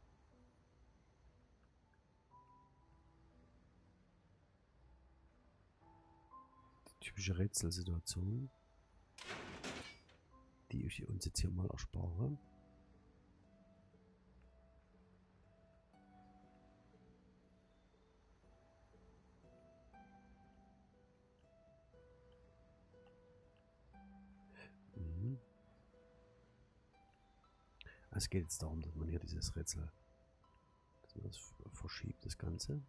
die typische Rätselsituation, die ich uns jetzt hier mal erspare. Mhm. Es geht jetzt darum, dass man hier dieses Rätsel, dass man das verschiebt, das Ganze.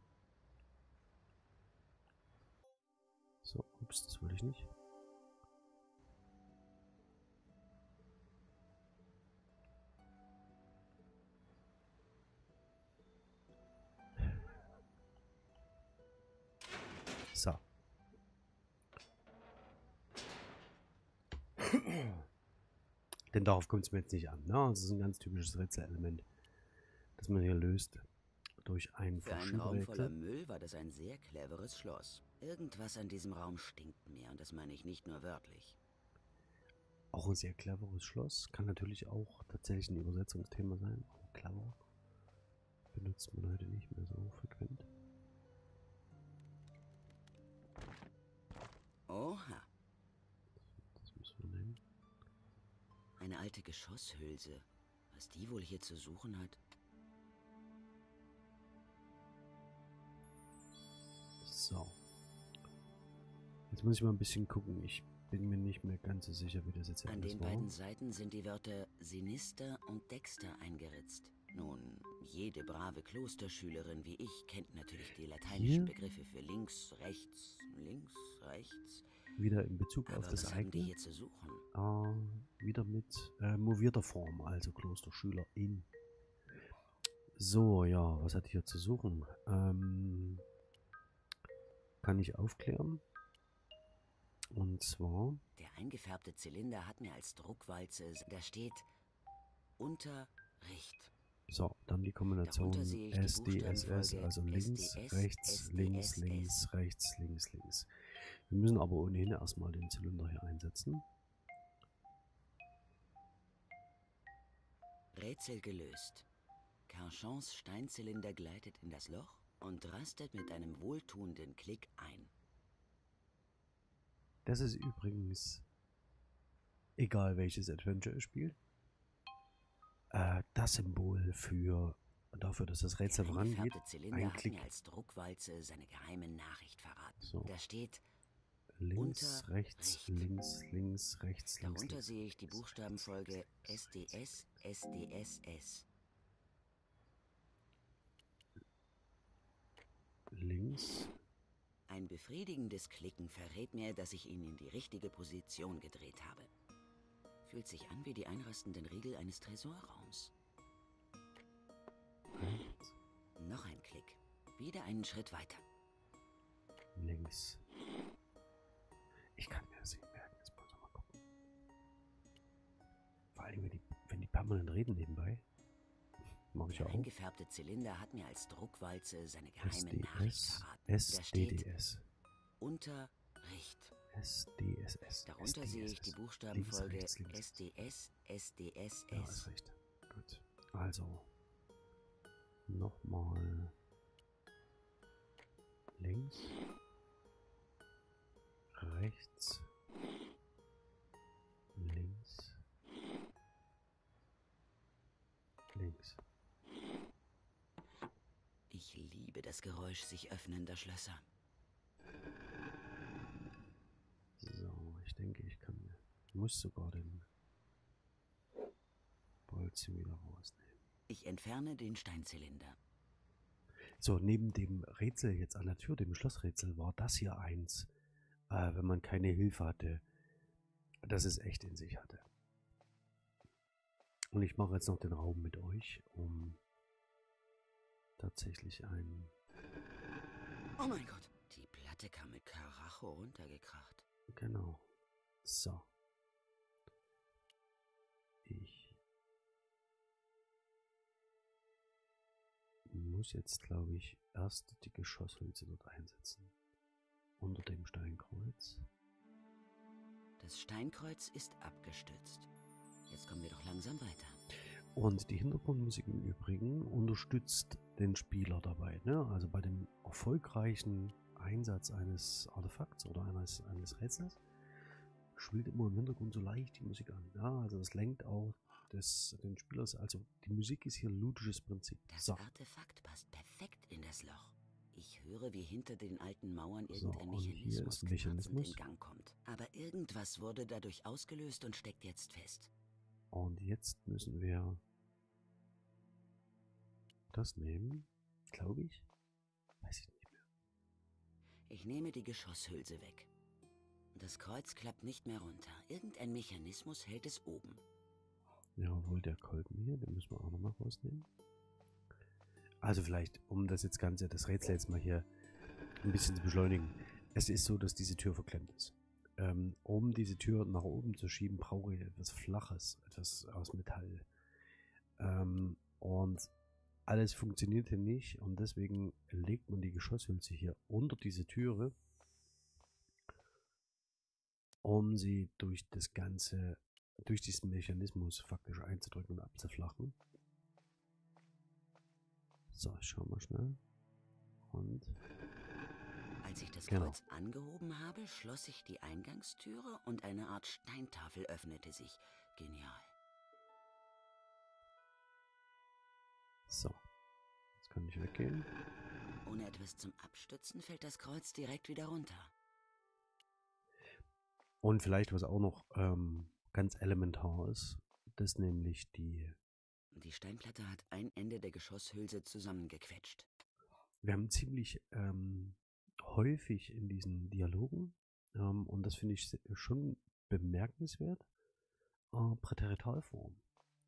So, ups, das wollte ich nicht. So. Denn darauf kommt es mir jetzt nicht an. Ne? Das ist ein ganz typisches Rätselelement, das man hier löst durch ein Für einen Raum voller Verschieberätsel. Müll war das ein sehr cleveres Schloss. Irgendwas an diesem Raum stinkt mir und das meine ich nicht nur wörtlich. Auch ein sehr cleveres Schloss. Kann natürlich auch tatsächlich ein Übersetzungsthema sein. Auch clever. Benutzt man heute nicht mehr so frequent. Oha, Das müssen wir nehmen. eine alte Geschosshülse. Was die wohl hier zu suchen hat? So. Jetzt muss ich mal ein bisschen gucken. Ich bin mir nicht mehr ganz so sicher, wie das jetzt hier An alles den war. beiden Seiten sind die Wörter Sinister und Dexter eingeritzt. Nun, jede brave Klosterschülerin wie ich kennt natürlich die lateinischen Hier? Begriffe für links, rechts, links, rechts. Wieder in Bezug auf Aber das was haben die eigene. hier zu suchen? Ah, wieder mit äh, movierter Form, also Klosterschülerin. So, ja, was hat hier zu suchen? Ähm, kann ich aufklären? Und zwar, Der eingefärbte Zylinder hat mir als Druckwalze, da steht Unterricht. so, dann die Kombination Darunter sehe ich die S D S S, Buchstabenfolge also links, S D S, rechts, links, S D S S. links, rechts, links, links. Wir müssen aber ohnehin erstmal den Zylinder hier einsetzen. Rätsel gelöst. Carchons Steinzylinder gleitet in das Loch und rastet mit einem wohltuenden Klick ein. Das ist übrigens, egal welches Adventure ihr spielt, äh, das Symbol für dafür, dass das Rätsel Der vorangeht. eingefärbte Zylinder Ein hat Klick. mir als Druckwalze seine geheime Nachricht verraten. So. Da steht, Links, Unter- rechts, Recht. links, links, rechts, links, darunter links. sehe ich die Buchstabenfolge S D S, S D S S. Links, Ein befriedigendes Klicken verrät mir, dass ich ihn in die richtige Position gedreht habe. Fühlt sich an wie die einrastenden Riegel eines Tresorraums. rechts, Noch ein Klick. Wieder einen Schritt weiter. links. Ich kann mir das nicht merken, jetzt muss ich mal gucken. Vor allem, wenn die, wenn die permanent reden nebenbei. Mache ich ja Der auch. eingefärbte Zylinder hat mir als Druckwalze seine geheime S D Nachricht S, verraten. Da S D steht D S, Unterricht. S D S S. Darunter sehe ich die S D S S. Buchstabenfolge Links, rechts, links. S D S, S D S Ja, ist S. recht. Gut. Also. Nochmal. Links. Rechts. Links. Links. Ich liebe das Geräusch sich öffnender Schlösser. So, ich denke, ich kann. Muss sogar den Bolzen wieder rausnehmen. Ich entferne den Steinzylinder. So, neben dem Rätsel jetzt an der Tür, dem Schlossrätsel, war das hier eins, äh, wenn man keine Hilfe hatte, das es echt in sich hatte. Und ich mache jetzt noch den Raum mit euch, um tatsächlich ein... Oh mein Gott. Die Platte kam mit Karacho runtergekracht. Genau. So. Ich muss jetzt, glaube ich, erst die Geschosshülse dort einsetzen. Unter dem Steinkreuz. Das Steinkreuz ist abgestützt. Jetzt kommen wir doch langsam weiter. Und die Hintergrundmusik im Übrigen unterstützt den Spieler dabei. Ne? Also bei dem erfolgreichen Einsatz eines Artefakts oder eines, eines Rätsels spielt immer im Hintergrund so leicht die Musik an. Ja, also das lenkt auch des, den Spielers. Also die Musik ist hier ein ludisches Prinzip. Das So. Artefakt passt perfekt in das Loch. Ich höre, wie hinter den alten Mauern So, irgendein und hier Mechanismus, ist ein Mechanismus. in Gang kommt. Aber irgendwas wurde dadurch ausgelöst und steckt jetzt fest. Und jetzt müssen wir das nehmen, glaube ich. Weiß ich nicht mehr. Ich nehme die Geschosshülse weg. Das Kreuz klappt nicht mehr runter. Irgendein Mechanismus hält es oben. Jawohl, der Kolben hier, den müssen wir auch nochmal rausnehmen. Also vielleicht, um das jetzt Ganze, das Rätsel jetzt mal hier ein bisschen zu beschleunigen. Es ist so, dass diese Tür verklemmt ist. Ähm, um diese Tür nach oben zu schieben, brauche ich etwas Flaches, etwas aus Metall. Ähm, und alles funktioniert hier nicht und deswegen legt man die Geschosshülse hier unter diese Türe, um sie durch das Ganze, durch diesen Mechanismus faktisch einzudrücken und abzuflachen. So, ich schau mal schnell. Und Als ich das Genau. Kreuz angehoben habe, schloss sich die Eingangstüre und eine Art Steintafel öffnete sich. Genial. so, jetzt kann ich weggehen. Ohne etwas zum Abstützen fällt das Kreuz direkt wieder runter. Und vielleicht, was auch noch ähm, ganz elementar ist, das nämlich die, Die Steinplatte hat ein Ende der Geschosshülse zusammengequetscht. wir haben ziemlich ähm, häufig in diesen Dialogen, ähm, und das finde ich se- schon bemerkenswert, äh, Präteritalform.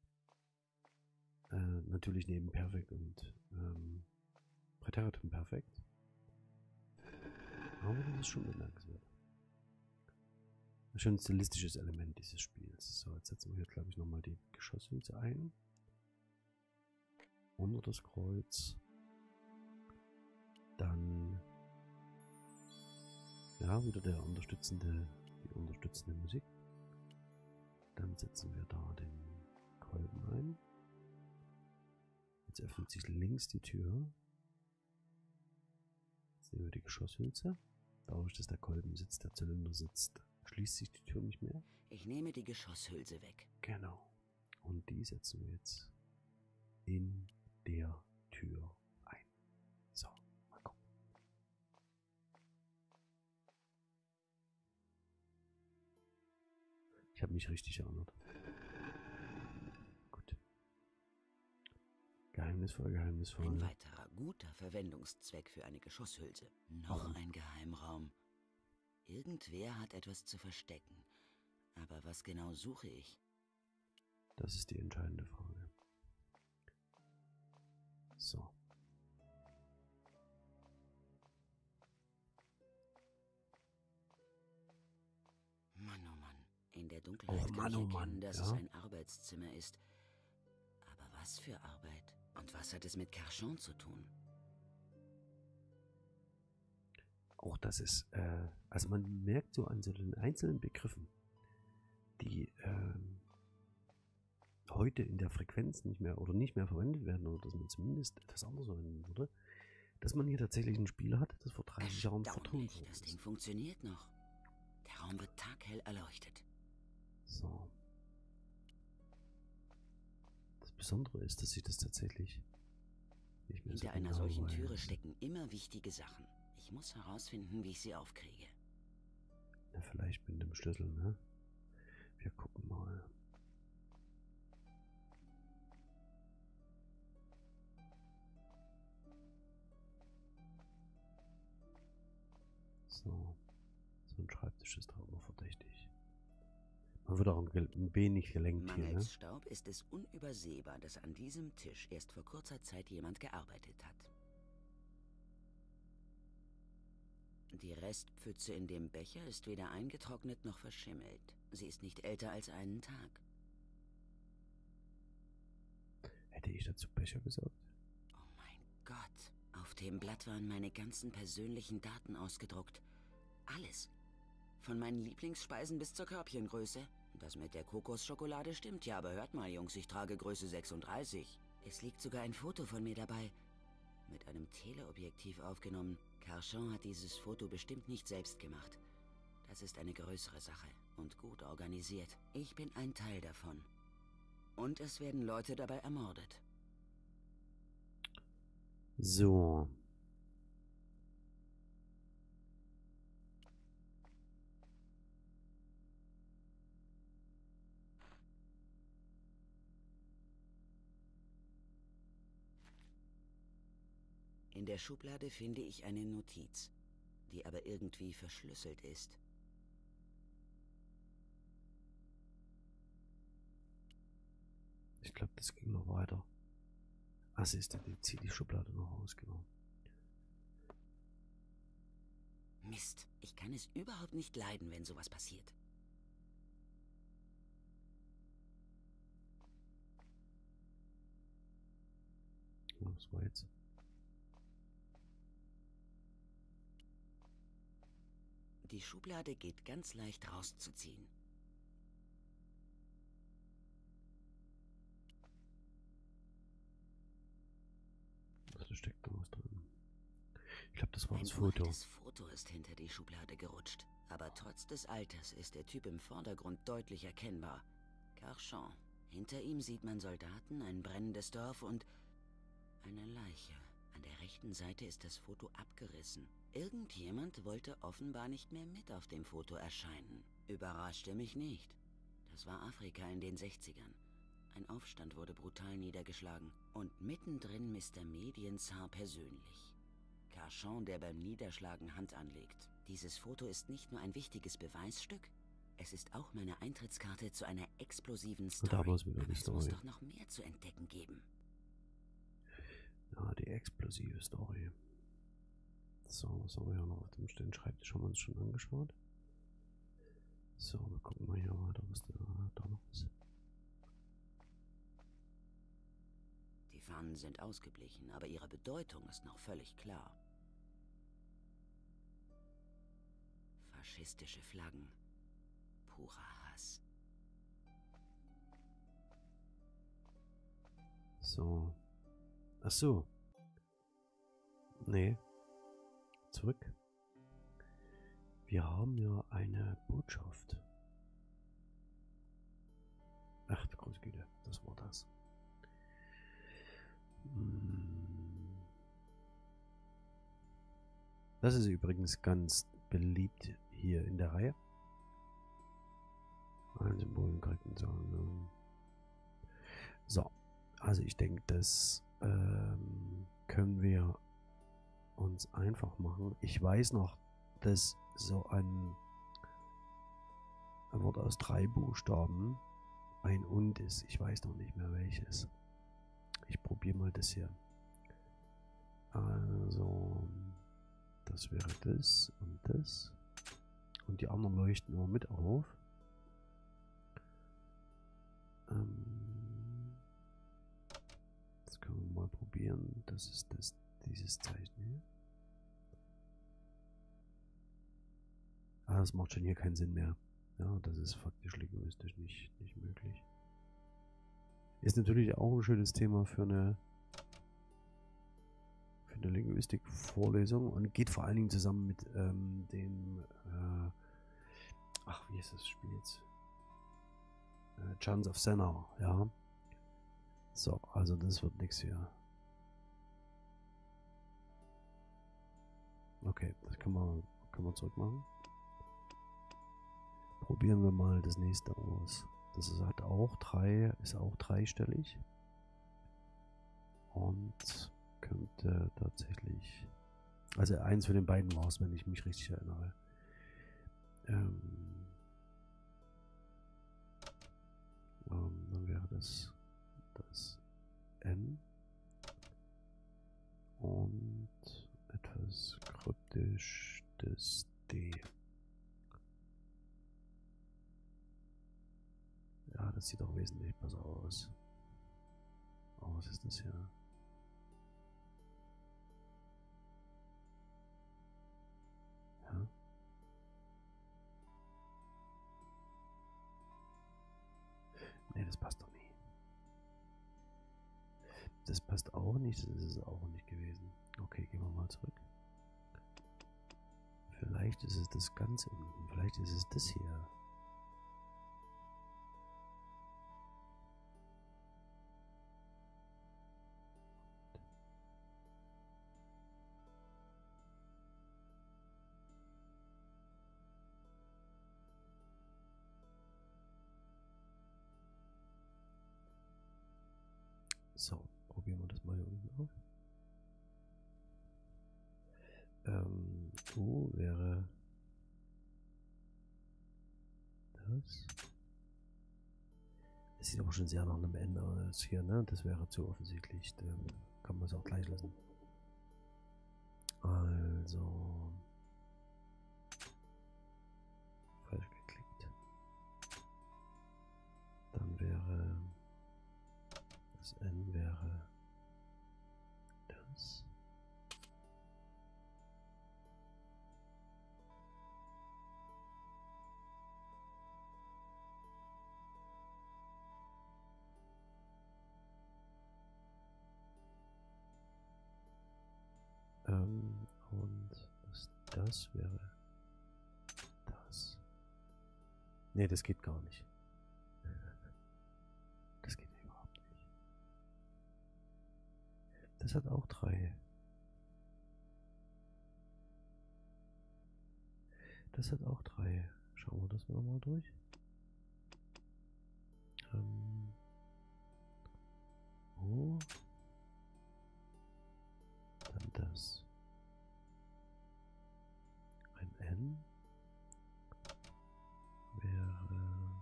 Äh, natürlich neben Perfekt und ähm, Präteritum Perfekt. Aber das ist schon bemerkenswert. Ein schön stilistisches Element dieses Spiels. So, jetzt setzen wir hier, glaube ich, nochmal die Geschosshülse ein. Unter das Kreuz. Dann ja, wieder der unterstützende, die unterstützende Musik. Dann setzen wir da den Kolben ein. Jetzt öffnet sich links die Tür. Jetzt nehmen wir die Geschosshülse. Dadurch, dass der Kolben sitzt, der Zylinder sitzt, schließt sich die Tür nicht mehr. Ich nehme die Geschosshülse weg. Genau. Und die setzen wir jetzt in der Tür ein. So, mal gucken. Ich habe mich richtig erinnert. Gut. Geheimnisvoll, geheimnisvoll. Ein weiterer guter Verwendungszweck für eine Geschosshülse. Noch Oh. ein Geheimraum. Irgendwer hat etwas zu verstecken. Aber was genau suche ich? Das ist die entscheidende Frage. So. Mann, oh Mann. In der Dunkelheit Oh kann Mann, ich oh erkennen, Mann, dass ja. es ein Arbeitszimmer ist. Aber was für Arbeit? Und was hat es mit Carchon zu tun? Auch das ist, äh, also man merkt so an so den einzelnen Begriffen, die ähm, heute in der Frequenz nicht mehr oder nicht mehr verwendet werden oder dass man zumindest etwas anderes verwenden würde, dass man hier tatsächlich ein Spiel hat, das vor dreißig Jahren vertont Erstaunlich, das wurde. Ding funktioniert noch. Der Raum wird taghell erleuchtet. So. Das Besondere ist, dass sich das tatsächlich nicht mehr so Hinter einer genau solchen weiß. Türe stecken immer wichtige Sachen. Ich muss herausfinden, wie ich sie aufkriege. Ja, vielleicht mit dem Schlüssel, ne? Wir gucken mal. So. So ein Schreibtisch ist da immer verdächtig. Man wird auch ein, gel- ein wenig gelenkt hier, ne? Mangels Staub ist es unübersehbar, dass an diesem Tisch erst vor kurzer Zeit jemand gearbeitet hat. Die Restpfütze in dem Becher ist weder eingetrocknet noch verschimmelt. Sie ist nicht älter als einen Tag. Hätte ich dazu Becher gesagt? Oh mein Gott. Auf dem Blatt waren meine ganzen persönlichen Daten ausgedruckt. Alles. Von meinen Lieblingsspeisen bis zur Körbchengröße. Das mit der Kokosschokolade stimmt ja, aber hört mal, Jungs, ich trage Größe sechsunddreißig. Es liegt sogar ein Foto von mir dabei. Mit einem Teleobjektiv aufgenommen. Carchon hat dieses Foto bestimmt nicht selbst gemacht. Das ist eine größere Sache und gut organisiert. Ich bin ein Teil davon. Und es werden Leute dabei ermordet. So. In der Schublade finde ich eine Notiz, die aber irgendwie verschlüsselt ist. Ich glaube, das ging noch weiter. Ah, sie ist die, zieht die Schublade noch aus, genau. Mist, ich kann es überhaupt nicht leiden, wenn sowas passiert. Was war jetzt? Die Schublade geht ganz leicht rauszuziehen. Da steckt noch was drin. Ich glaube, das war Ein das Foto. uraltes Foto ist hinter die Schublade gerutscht. Aber trotz des Alters ist der Typ im Vordergrund deutlich erkennbar. Carchon. Hinter ihm sieht man Soldaten, ein brennendes Dorf und eine Leiche. An der rechten Seite ist das Foto abgerissen. Irgendjemand wollte offenbar nicht mehr mit auf dem Foto erscheinen. Überraschte mich nicht. Das war Afrika in den sechzigern. Ein Aufstand wurde brutal niedergeschlagen. Und mittendrin Mister Medienzar persönlich. Carchon, der beim Niederschlagen Hand anlegt. Dieses Foto ist nicht nur ein wichtiges Beweisstück, es ist auch meine Eintrittskarte zu einer explosiven Story. Da war's wieder die Aber es muss Story. doch noch mehr zu entdecken geben. Ja, die explosive Story. So, was haben wir hier noch auf dem stehen? Schreibtisch haben wir uns schon angeschaut. So, wir gucken mal hier weiter, was da, da noch ist. Die Fahnen sind ausgeblichen, aber ihre Bedeutung ist noch völlig klar. Faschistische Flaggen. Purer Hass. So. Ach so. Nee. Zurück. Wir haben ja eine Botschaft. Ach, du große Güte, das war das. Hm. Das ist übrigens ganz beliebt hier in der Reihe. Ein Symbol kriegen sollen. So, also ich denke, das ähm, können wir uns einfach machen. Ich weiß noch, dass so ein, ein Wort aus drei Buchstaben ein und ist. Ich weiß noch nicht mehr welches. Ich probiere mal das hier. Also, das wäre das und das. Und die anderen leuchten immer mit auf. Ähm, das können wir mal probieren. Das ist das, dieses Zeichen hier. Ah, das macht schon hier keinen Sinn mehr. Ja, das ist faktisch linguistisch nicht, nicht möglich. Ist natürlich auch ein schönes Thema für eine, für eine Linguistik-Vorlesung und geht vor allen Dingen zusammen mit ähm, dem, äh, ach, wie ist das Spiel jetzt? Äh, Chance of Senna, ja. So, also das wird nichts hier. Okay, das können wir, können wir zurückmachen. Probieren wir mal das nächste aus. Das ist halt auch drei, ist auch dreistellig. Und könnte tatsächlich, also eins von den beiden war es, wenn ich mich richtig erinnere. Ähm Ähm, dann wäre das das N. Und etwas kryptisch das D. Ja, das sieht doch wesentlich besser aus. Oh, was ist das hier? Ja. Nee, das passt doch nicht. Das passt auch nicht, das ist es auch nicht gewesen. Okay, gehen wir mal zurück. Vielleicht ist es das Ganze unten, vielleicht ist es das hier. So, probieren wir das mal hier unten aus. Ähm, U wäre das. Das sieht aber schon sehr nach einem N aus hier, ne? Das wäre zu offensichtlich. Da kann man es auch gleich lassen. Also. Falsch geklickt. Dann wäre. Das N wäre das. Ähm, und das, das wäre das. Nee, das geht gar nicht. Das geht überhaupt nicht. Das hat auch drei. Das hat auch drei. Schauen wir das mal durch. Ähm. O. Dann das. Ein N. Wäre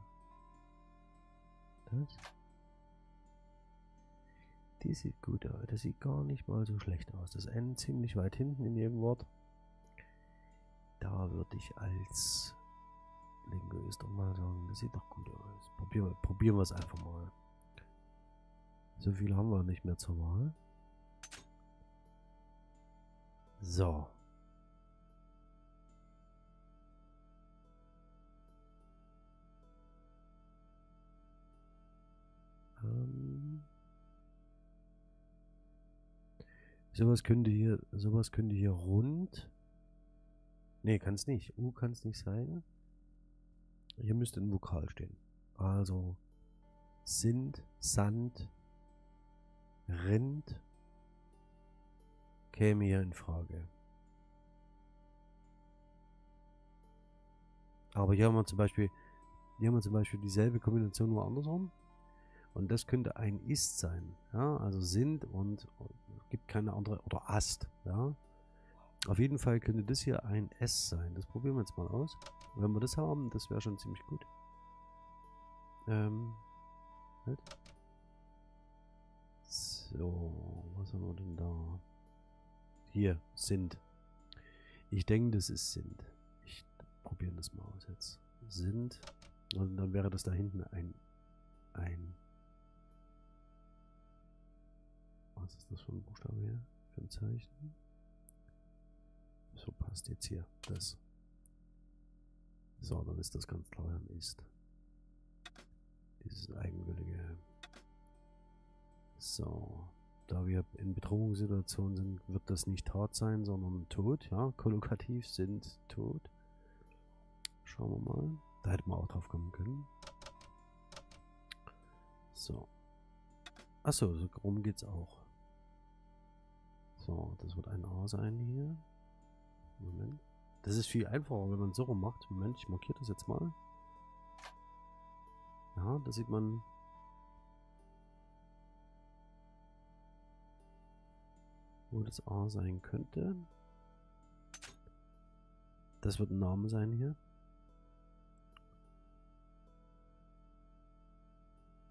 das. Die sieht gut aus. Das sieht gar nicht mal so schlecht aus. Das N ziemlich weit hinten in jedem Wort. Da würde ich als Linguist doch mal sagen, das sieht doch gut aus. Probieren, probieren wir es einfach mal. So viel haben wir nicht mehr zur Wahl. So. Ähm. Sowas könnte hier, sowas könnte hier rund. Ne, kann es nicht. U kann es nicht sein. Hier müsste ein Vokal stehen. Also sind, Sand, Rind käme hier in Frage. Aber hier haben wir zum Beispiel, hier haben wir zum Beispiel dieselbe Kombination nur andersrum. Und das könnte ein Ist sein. Ja, also sind und, und gibt keine andere, oder Ast. Ja. Auf jeden Fall könnte das hier ein S sein. Das probieren wir jetzt mal aus. Und wenn wir das haben, das wäre schon ziemlich gut. Ähm. Halt. So, was haben wir denn da? Hier, sind. Ich denke, das ist sind. Ich probiere das mal aus jetzt. Sind. Und dann wäre das da hinten ein. Ein. Was ist das für ein Buchstabe hier? Für ein Zeichen? So passt jetzt hier. Das. So, dann ist das ganz klar ein Ist. Dieses eigengültige. So. Da wir in Bedrohungssituationen sind, wird das nicht Tat sein, sondern tot. Ja, kollokativ sind tot. Schauen wir mal. Da hätte man auch drauf kommen können. So. Achso, so rum geht's auch. So, das wird ein A sein hier. Moment. Das ist viel einfacher, wenn man es so rum macht. Moment, ich markiere das jetzt mal. Ja, da sieht man. Wo das A sein könnte. Das wird ein Name sein hier.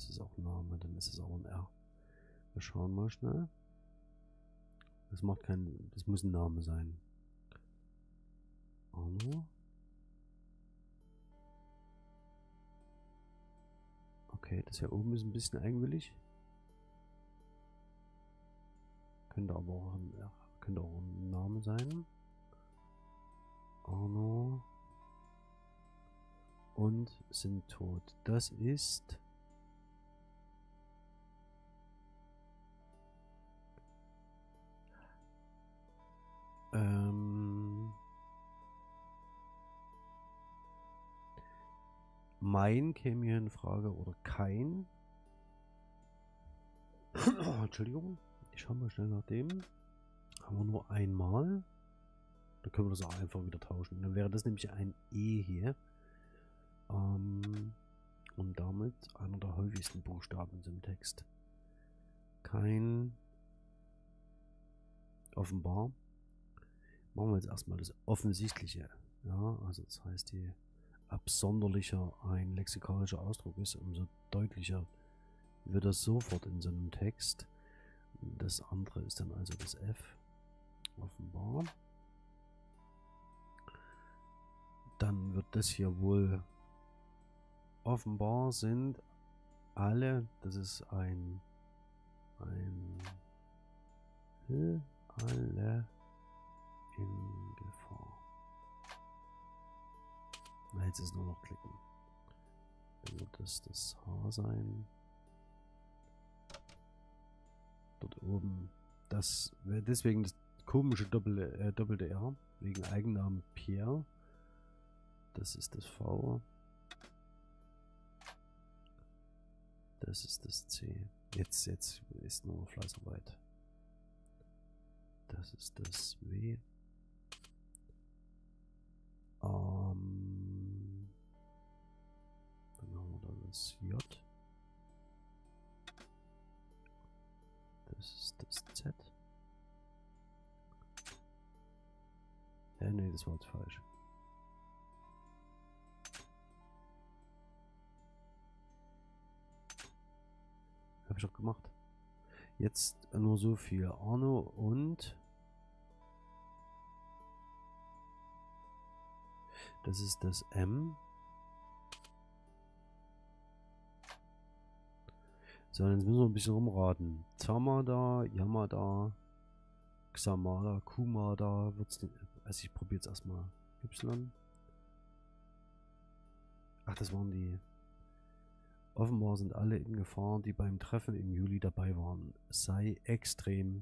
Das ist auch ein Name, dann ist es auch ein R. Wir schauen mal schnell. Das macht keinen. Das muss ein Name sein. Arno. Okay, das hier oben ist ein bisschen eigenwillig. Könnte aber auch ein, ja, könnte auch ein Name sein. Arno. Und sind tot. Das ist... Ähm... Mein käme hier in Frage oder kein. Entschuldigung. Ich schaue mal schnell nach dem. Haben wir nur einmal. Da können wir das auch einfach wieder tauschen. Dann wäre das nämlich ein E hier. Ähm, und damit einer der häufigsten Buchstaben im Text. Kein. Offenbar. Machen wir jetzt erstmal das Offensichtliche. Ja, also das heißt, je absonderlicher ein lexikalischer Ausdruck ist, umso deutlicher wird das sofort in so einem Text. Das andere ist dann also das F. Offenbar. Dann wird das hier wohl offenbar sind alle, das ist ein ein alle in Gefahr. Na, jetzt ist nur noch klicken. Dann wird das das H sein. Dort oben. Das wäre deswegen das komische doppelte, äh, doppelte R. Wegen Eigennamen Pierre. Das ist das V. Das ist das C. Jetzt, jetzt ist nur Fleißarbeit. Das ist das W. Ähm, dann haben wir da das J. Das ist das Z. Ja, nee, das war jetzt falsch. Habe ich doch gemacht. Jetzt nur so viel. Arno und das ist das M. So, jetzt müssen wir ein bisschen rumraten. Zamada, Yamada, Xamada, Kumada, wird's denn, also ich probiere jetzt erstmal Y. Ach, das waren die. Offenbar sind alle in Gefahr, die beim Treffen im Juli dabei waren. Sei extrem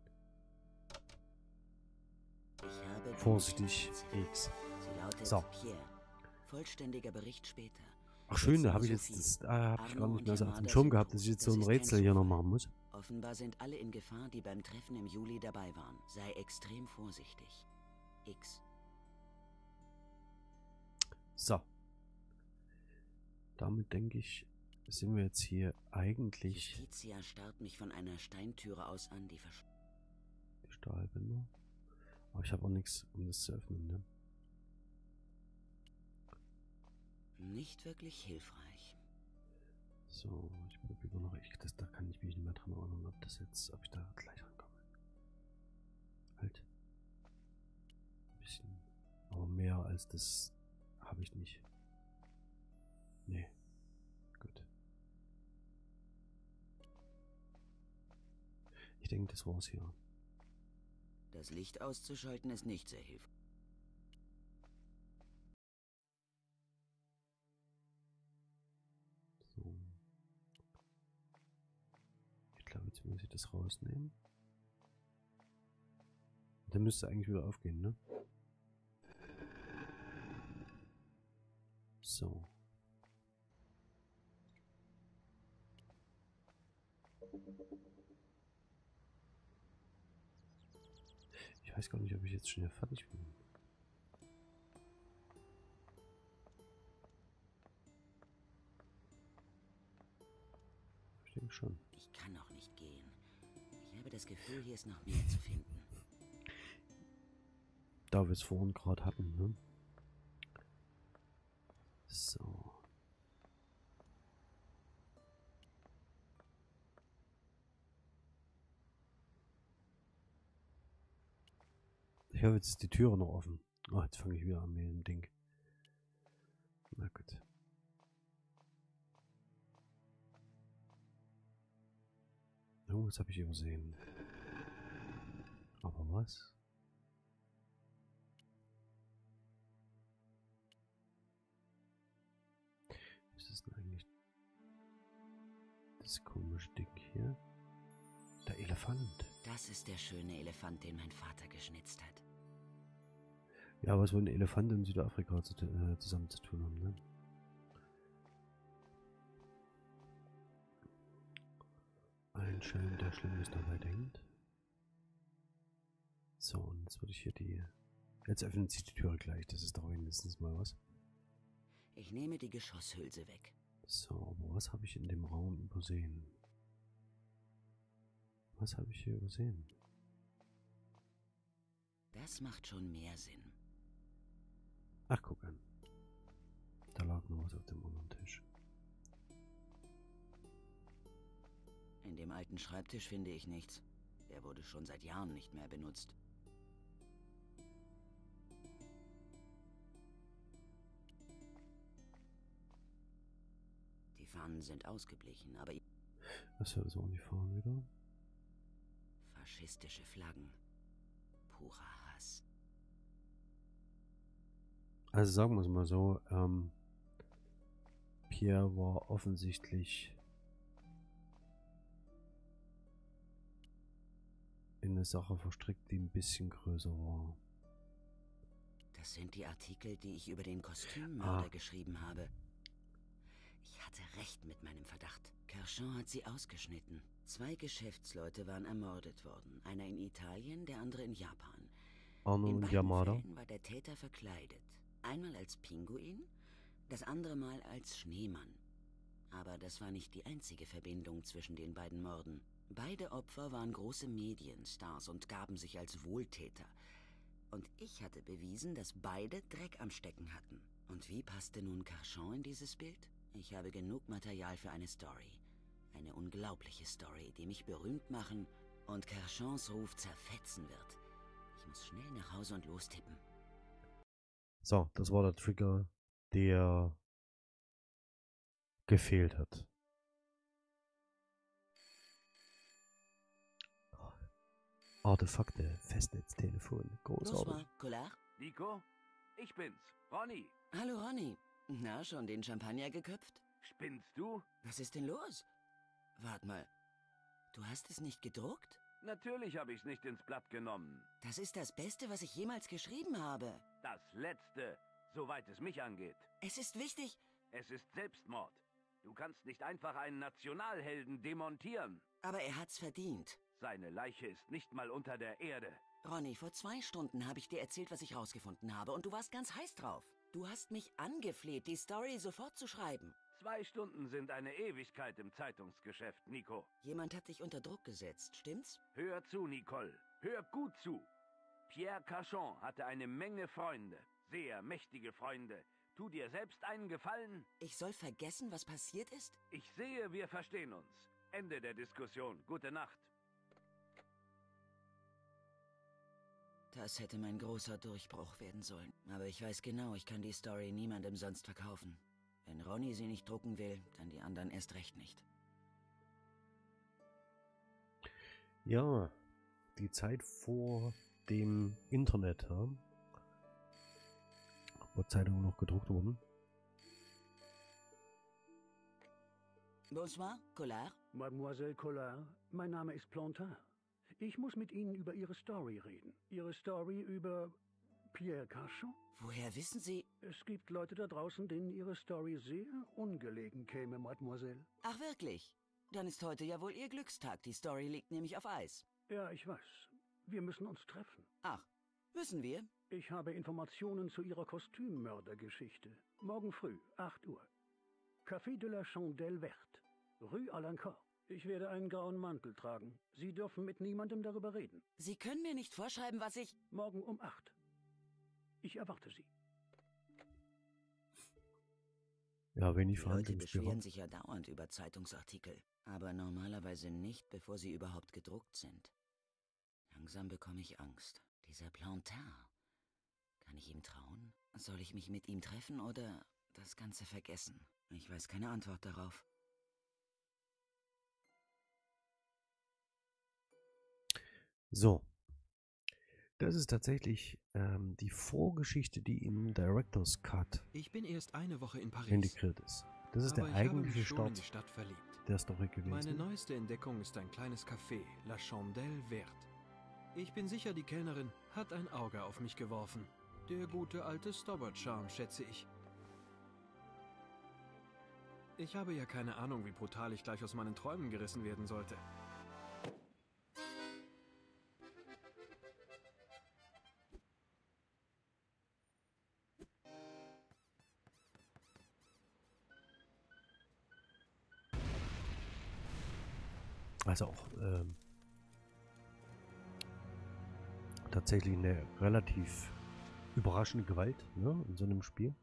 vorsichtig, X. So. Vollständiger Bericht später. Ach schön, da habe ich jetzt, das äh, habe ich gar nicht mehr so auf dem Schirm gehabt, dass ich jetzt so ein Rätsel hier noch machen muss. Offenbar sind alle in Gefahr, die beim Treffen im Juli dabei waren. Sei extrem vorsichtig. X. So. Damit denke ich, sind wir jetzt hier eigentlich... Justitia starrt mich von einer Steintüre aus an, die versch... Stahlbänder. Aber ich habe auch nichts, um das zu öffnen, ne? Nicht wirklich hilfreich. So, ich probiere noch. Ich, das, da kann ich mich nicht mehr dran erinnern, ob das jetzt, ob ich da gleich rankomme. Halt. Ein bisschen. Aber mehr als das habe ich nicht. Nee. Gut. Ich denke, das war's hier. Das Licht auszuschalten ist nicht sehr hilfreich. So. Ich glaube, jetzt muss ich das rausnehmen. Dann müsste eigentlich wieder aufgehen, ne? So. Ich weiß gar nicht, ob ich jetzt schnell fertig bin. Ich denke schon. Ich kann noch nicht gehen. Ich habe das Gefühl, hier ist noch mehr zu finden. Da wir es vorhin gerade hatten, ne? So. Ich hoffe, jetzt ist die Türe noch offen. Oh, jetzt fange ich wieder an mit dem Ding. Na gut. Oh, das habe ich übersehen. Aber was? Was ist denn eigentlich das komische Ding hier? Der Elefant. Das ist der schöne Elefant, den mein Vater geschnitzt hat. Ja, was wohl ein Elefant in Südafrika zu, äh, zusammen zu tun haben, ne? Ein Schelm, der Schlimmes dabei denkt. So, und jetzt würde ich hier die... Jetzt öffnet sich die Türe gleich, das ist doch wenigstens mal was. Ich nehme die Geschosshülse weg. So, aber was habe ich in dem Raum übersehen? Was habe ich hier übersehen? Das macht schon mehr Sinn. Ach, guck an. Da lag noch was auf dem anderen Tisch. In dem alten Schreibtisch finde ich nichts. Der wurde schon seit Jahren nicht mehr benutzt. Die Fahnen sind ausgeblichen, aber Was für so die Fahnen wieder? faschistische Flaggen. Purer Hass. Also sagen wir es mal so, ähm, Pierre war offensichtlich in eine Sache verstrickt, die ein bisschen größer war. Das sind die Artikel, die ich über den Kostümmörder Ah. geschrieben habe. Ich hatte recht mit meinem Verdacht. Kershon hat sie ausgeschnitten. Zwei Geschäftsleute waren ermordet worden. Einer in Italien, der andere in Japan. Arno In und beiden Yamada. Fällen war der Täter verkleidet. Einmal als Pinguin, das andere Mal als Schneemann. Aber das war nicht die einzige Verbindung zwischen den beiden Morden. Beide Opfer waren große Medienstars und gaben sich als Wohltäter. Und ich hatte bewiesen, dass beide Dreck am Stecken hatten. Und wie passte nun Kershon in dieses Bild? Ich habe genug Material für eine Story. Eine unglaubliche Story, die mich berühmt machen und Kershons Ruf zerfetzen wird. Ich muss schnell nach Hause und lostippen. So, das war der Trigger, der gefehlt hat. Artefakte, Festnetztelefon, großartig. Bonsoir, Collard. Nico? Ich bin's, Ronny. Hallo, Ronny. Na, schon den Champagner geköpft? Spinnst du? Was ist denn los? Wart mal. Du hast es nicht gedruckt? Natürlich habe ich's nicht ins Blatt genommen. Das ist das Beste, was ich jemals geschrieben habe. Das Letzte, soweit es mich angeht. Es ist wichtig. Es ist Selbstmord. Du kannst nicht einfach einen Nationalhelden demontieren. Aber er hat's verdient. Seine Leiche ist nicht mal unter der Erde. Ronny, vor zwei Stunden habe ich dir erzählt, was ich rausgefunden habe, und du warst ganz heiß drauf. Du hast mich angefleht, die Story sofort zu schreiben. Zwei Stunden sind eine Ewigkeit im Zeitungsgeschäft, Nico. Jemand hat dich unter Druck gesetzt, stimmt's? Hör zu, Nicole. Hör gut zu. Pierre Cachon hatte eine Menge Freunde. Sehr mächtige Freunde. Tu dir selbst einen Gefallen. Ich soll vergessen, was passiert ist? Ich sehe, wir verstehen uns. Ende der Diskussion. Gute Nacht. Das hätte mein großer Durchbruch werden sollen. Aber ich weiß genau, ich kann die Story niemandem sonst verkaufen. Wenn Ronny sie nicht drucken will, dann die anderen erst recht nicht. Ja, die Zeit vor dem Internet, ja, wo Zeitungen noch gedruckt wurden. Bonsoir, Collard. Mademoiselle Collard, mein Name ist Plantin. Ich muss mit Ihnen über Ihre Story reden. Ihre Story über Pierre Cachon? Woher wissen Sie? Es gibt Leute da draußen, denen Ihre Story sehr ungelegen käme, Mademoiselle. Ach wirklich? Dann ist heute ja wohl Ihr Glückstag. Die Story liegt nämlich auf Eis. Ja, ich weiß. Wir müssen uns treffen. Ach, müssen wir? Ich habe Informationen zu Ihrer Kostümmördergeschichte. Morgen früh, acht Uhr. Café de la Chandelle Verte, Rue Alencar. Ich werde einen grauen Mantel tragen. Sie dürfen mit niemandem darüber reden. Sie können mir nicht vorschreiben, was ich... Morgen um acht. Ich erwarte Sie. Ja, wenig Die Leute beschweren Verhandlungsspielraum. sich ja dauernd über Zeitungsartikel. Aber normalerweise nicht, bevor sie überhaupt gedruckt sind. Langsam bekomme ich Angst. Dieser Plantin. Kann ich ihm trauen? Soll ich mich mit ihm treffen oder das Ganze vergessen? Ich weiß keine Antwort darauf. So. Das ist tatsächlich ähm, die Vorgeschichte, die im Director's Cut Ich bin erst eine Woche in Paris. integriert ist. Das ist aber der ich habe mich eigentliche schon in Start die Stadt verliebt. der Story gewesen. Meine neueste Entdeckung ist ein kleines Café, La Chandelle Verte. Ich bin sicher, die Kellnerin hat ein Auge auf mich geworfen. Der gute alte Stobbart-Charme, schätze ich. Ich habe ja keine Ahnung, wie brutal ich gleich aus meinen Träumen gerissen werden sollte. Also auch ähm, tatsächlich eine relativ überraschende Gewalt, ne, in so einem Spiel.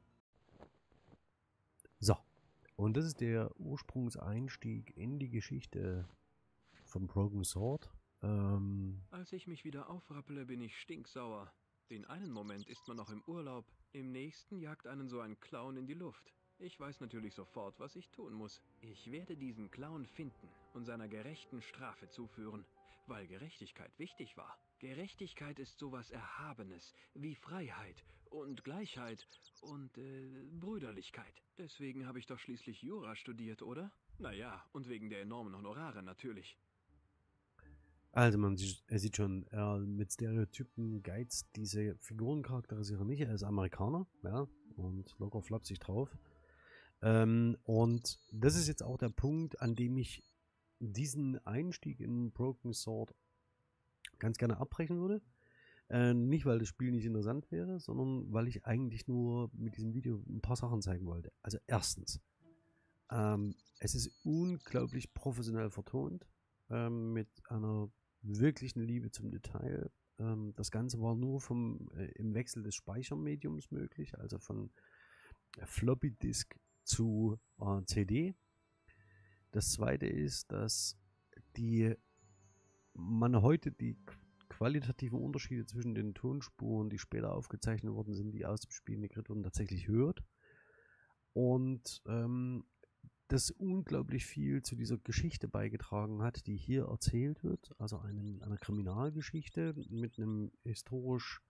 So, und das ist der Ursprungseinstieg in die Geschichte von Broken Sword. Ähm, Als ich mich wieder aufrappele, bin ich stinksauer. Den einen Moment ist man noch im Urlaub, im nächsten jagt einen so ein Clown in die Luft. Ich weiß natürlich sofort, was ich tun muss. Ich werde diesen Clown finden und seiner gerechten Strafe zuführen, weil Gerechtigkeit wichtig war. Gerechtigkeit ist sowas Erhabenes, wie Freiheit und Gleichheit und äh, Brüderlichkeit. Deswegen habe ich doch schließlich Jura studiert, oder? Naja, und wegen der enormen Honorare natürlich. Also man sieht, er sieht schon, er mit Stereotypen geizt diese Figurencharakterisierung nicht. Er ist Amerikaner, ja, und locker flapsig drauf. Ähm, und das ist jetzt auch der Punkt, an dem ich diesen Einstieg in Broken Sword ganz gerne abbrechen würde. Äh, nicht, weil das Spiel nicht interessant wäre, sondern weil ich eigentlich nur mit diesem Video ein paar Sachen zeigen wollte. Also erstens, ähm, es ist unglaublich professionell vertont, ähm, mit einer wirklichen Liebe zum Detail. Ähm, das Ganze war nur vom, äh, im Wechsel des Speichermediums möglich, also von Floppy Disk zu äh, C D. Das zweite ist, dass die man heute die qualitativen Unterschiede zwischen den Tonspuren, die später aufgezeichnet worden sind, die aus dem Spiel migriert wurden, tatsächlich hört. Und ähm, das unglaublich viel zu dieser Geschichte beigetragen hat, die hier erzählt wird. Also eine, eine Kriminalgeschichte mit einem historisch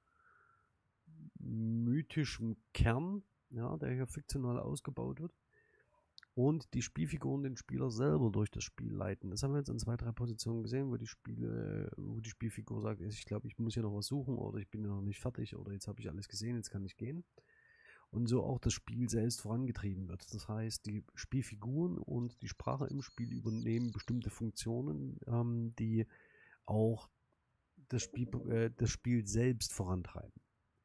mythischen Kern, ja, der hier fiktional ausgebaut wird. Und die Spielfiguren den Spieler selber durch das Spiel leiten. Das haben wir jetzt in zwei, drei Positionen gesehen, wo die Spiele, wo die Spielfigur sagt, ich glaube, ich muss hier noch was suchen oder ich bin noch nicht fertig oder jetzt habe ich alles gesehen, jetzt kann ich gehen. Und so auch das Spiel selbst vorangetrieben wird. Das heißt, die Spielfiguren und die Sprache im Spiel übernehmen bestimmte Funktionen, ähm, die auch das Spiel, äh, das Spiel selbst vorantreiben.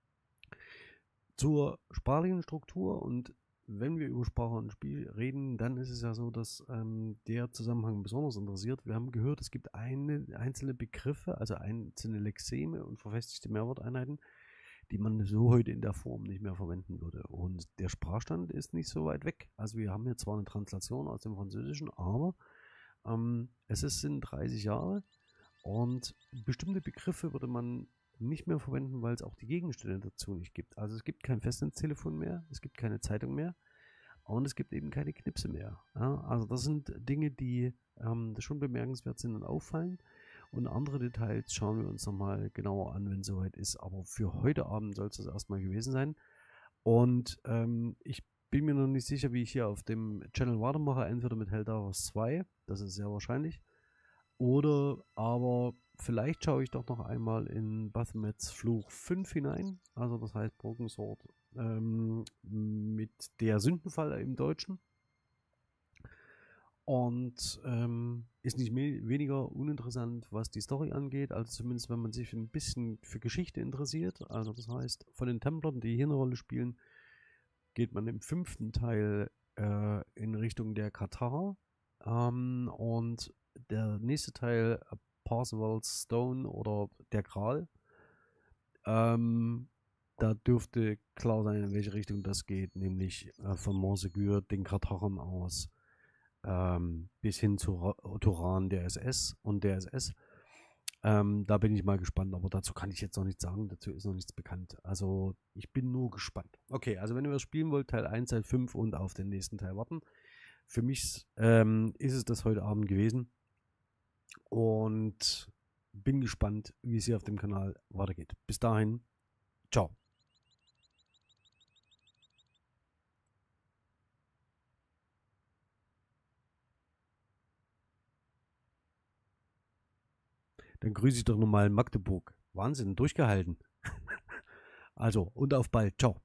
Zur sprachlichen Struktur, und wenn wir über Sprache und Spiel reden, dann ist es ja so, dass ähm, der Zusammenhang besonders interessiert. Wir haben gehört, es gibt eine, einzelne Begriffe, also einzelne Lexeme und verfestigte Mehrworteinheiten, die man so heute in der Form nicht mehr verwenden würde. Und der Sprachstand ist nicht so weit weg. Also wir haben hier zwar eine Translation aus dem Französischen, aber ähm, es ist, sind dreißig Jahre und bestimmte Begriffe würde man nicht mehr verwenden, weil es auch die Gegenstände dazu nicht gibt. Also es gibt kein Festnetztelefon mehr, es gibt keine Zeitung mehr und es gibt eben keine Knipse mehr. Ja, also das sind Dinge, die ähm, schon bemerkenswert sind und auffallen. Und andere Details schauen wir uns nochmal genauer an, wenn es soweit ist. Aber für heute Abend soll es das erstmal gewesen sein. Und ähm, ich bin mir noch nicht sicher, wie ich hier auf dem Channel weitermache. Entweder mit Helldivers zwei, das ist sehr wahrscheinlich. Oder aber vielleicht schaue ich doch noch einmal in Baphomets Fluch fünf hinein. Also das heißt Broken Sword ähm, mit der Sündenfall im Deutschen. Und ähm, ist nicht mehr, weniger uninteressant, was die Story angeht. Also zumindest, wenn man sich ein bisschen für Geschichte interessiert. Also das heißt, von den Templern, die hier eine Rolle spielen, geht man im fünften Teil äh, in Richtung der Katar. Ähm, und der nächste Teil, Parzival's Stone oder der Gral, ähm, da dürfte klar sein, in welche Richtung das geht, nämlich äh, von Montségur, den Kartachern aus, ähm, bis hin zu Turan, der S S und der S S. Ähm, da bin ich mal gespannt, aber dazu kann ich jetzt noch nichts sagen, dazu ist noch nichts bekannt. Also ich bin nur gespannt. Okay, also wenn ihr was spielen wollt, Teil eins, Teil fünf und auf den nächsten Teil warten. Für mich ähm, ist es das heute Abend gewesen und bin gespannt, wie es hier auf dem Kanal weitergeht. Bis dahin, ciao. Dann grüße ich doch nochmal Magdeburg. Wahnsinn, durchgehalten. Also, und auf bald. Ciao.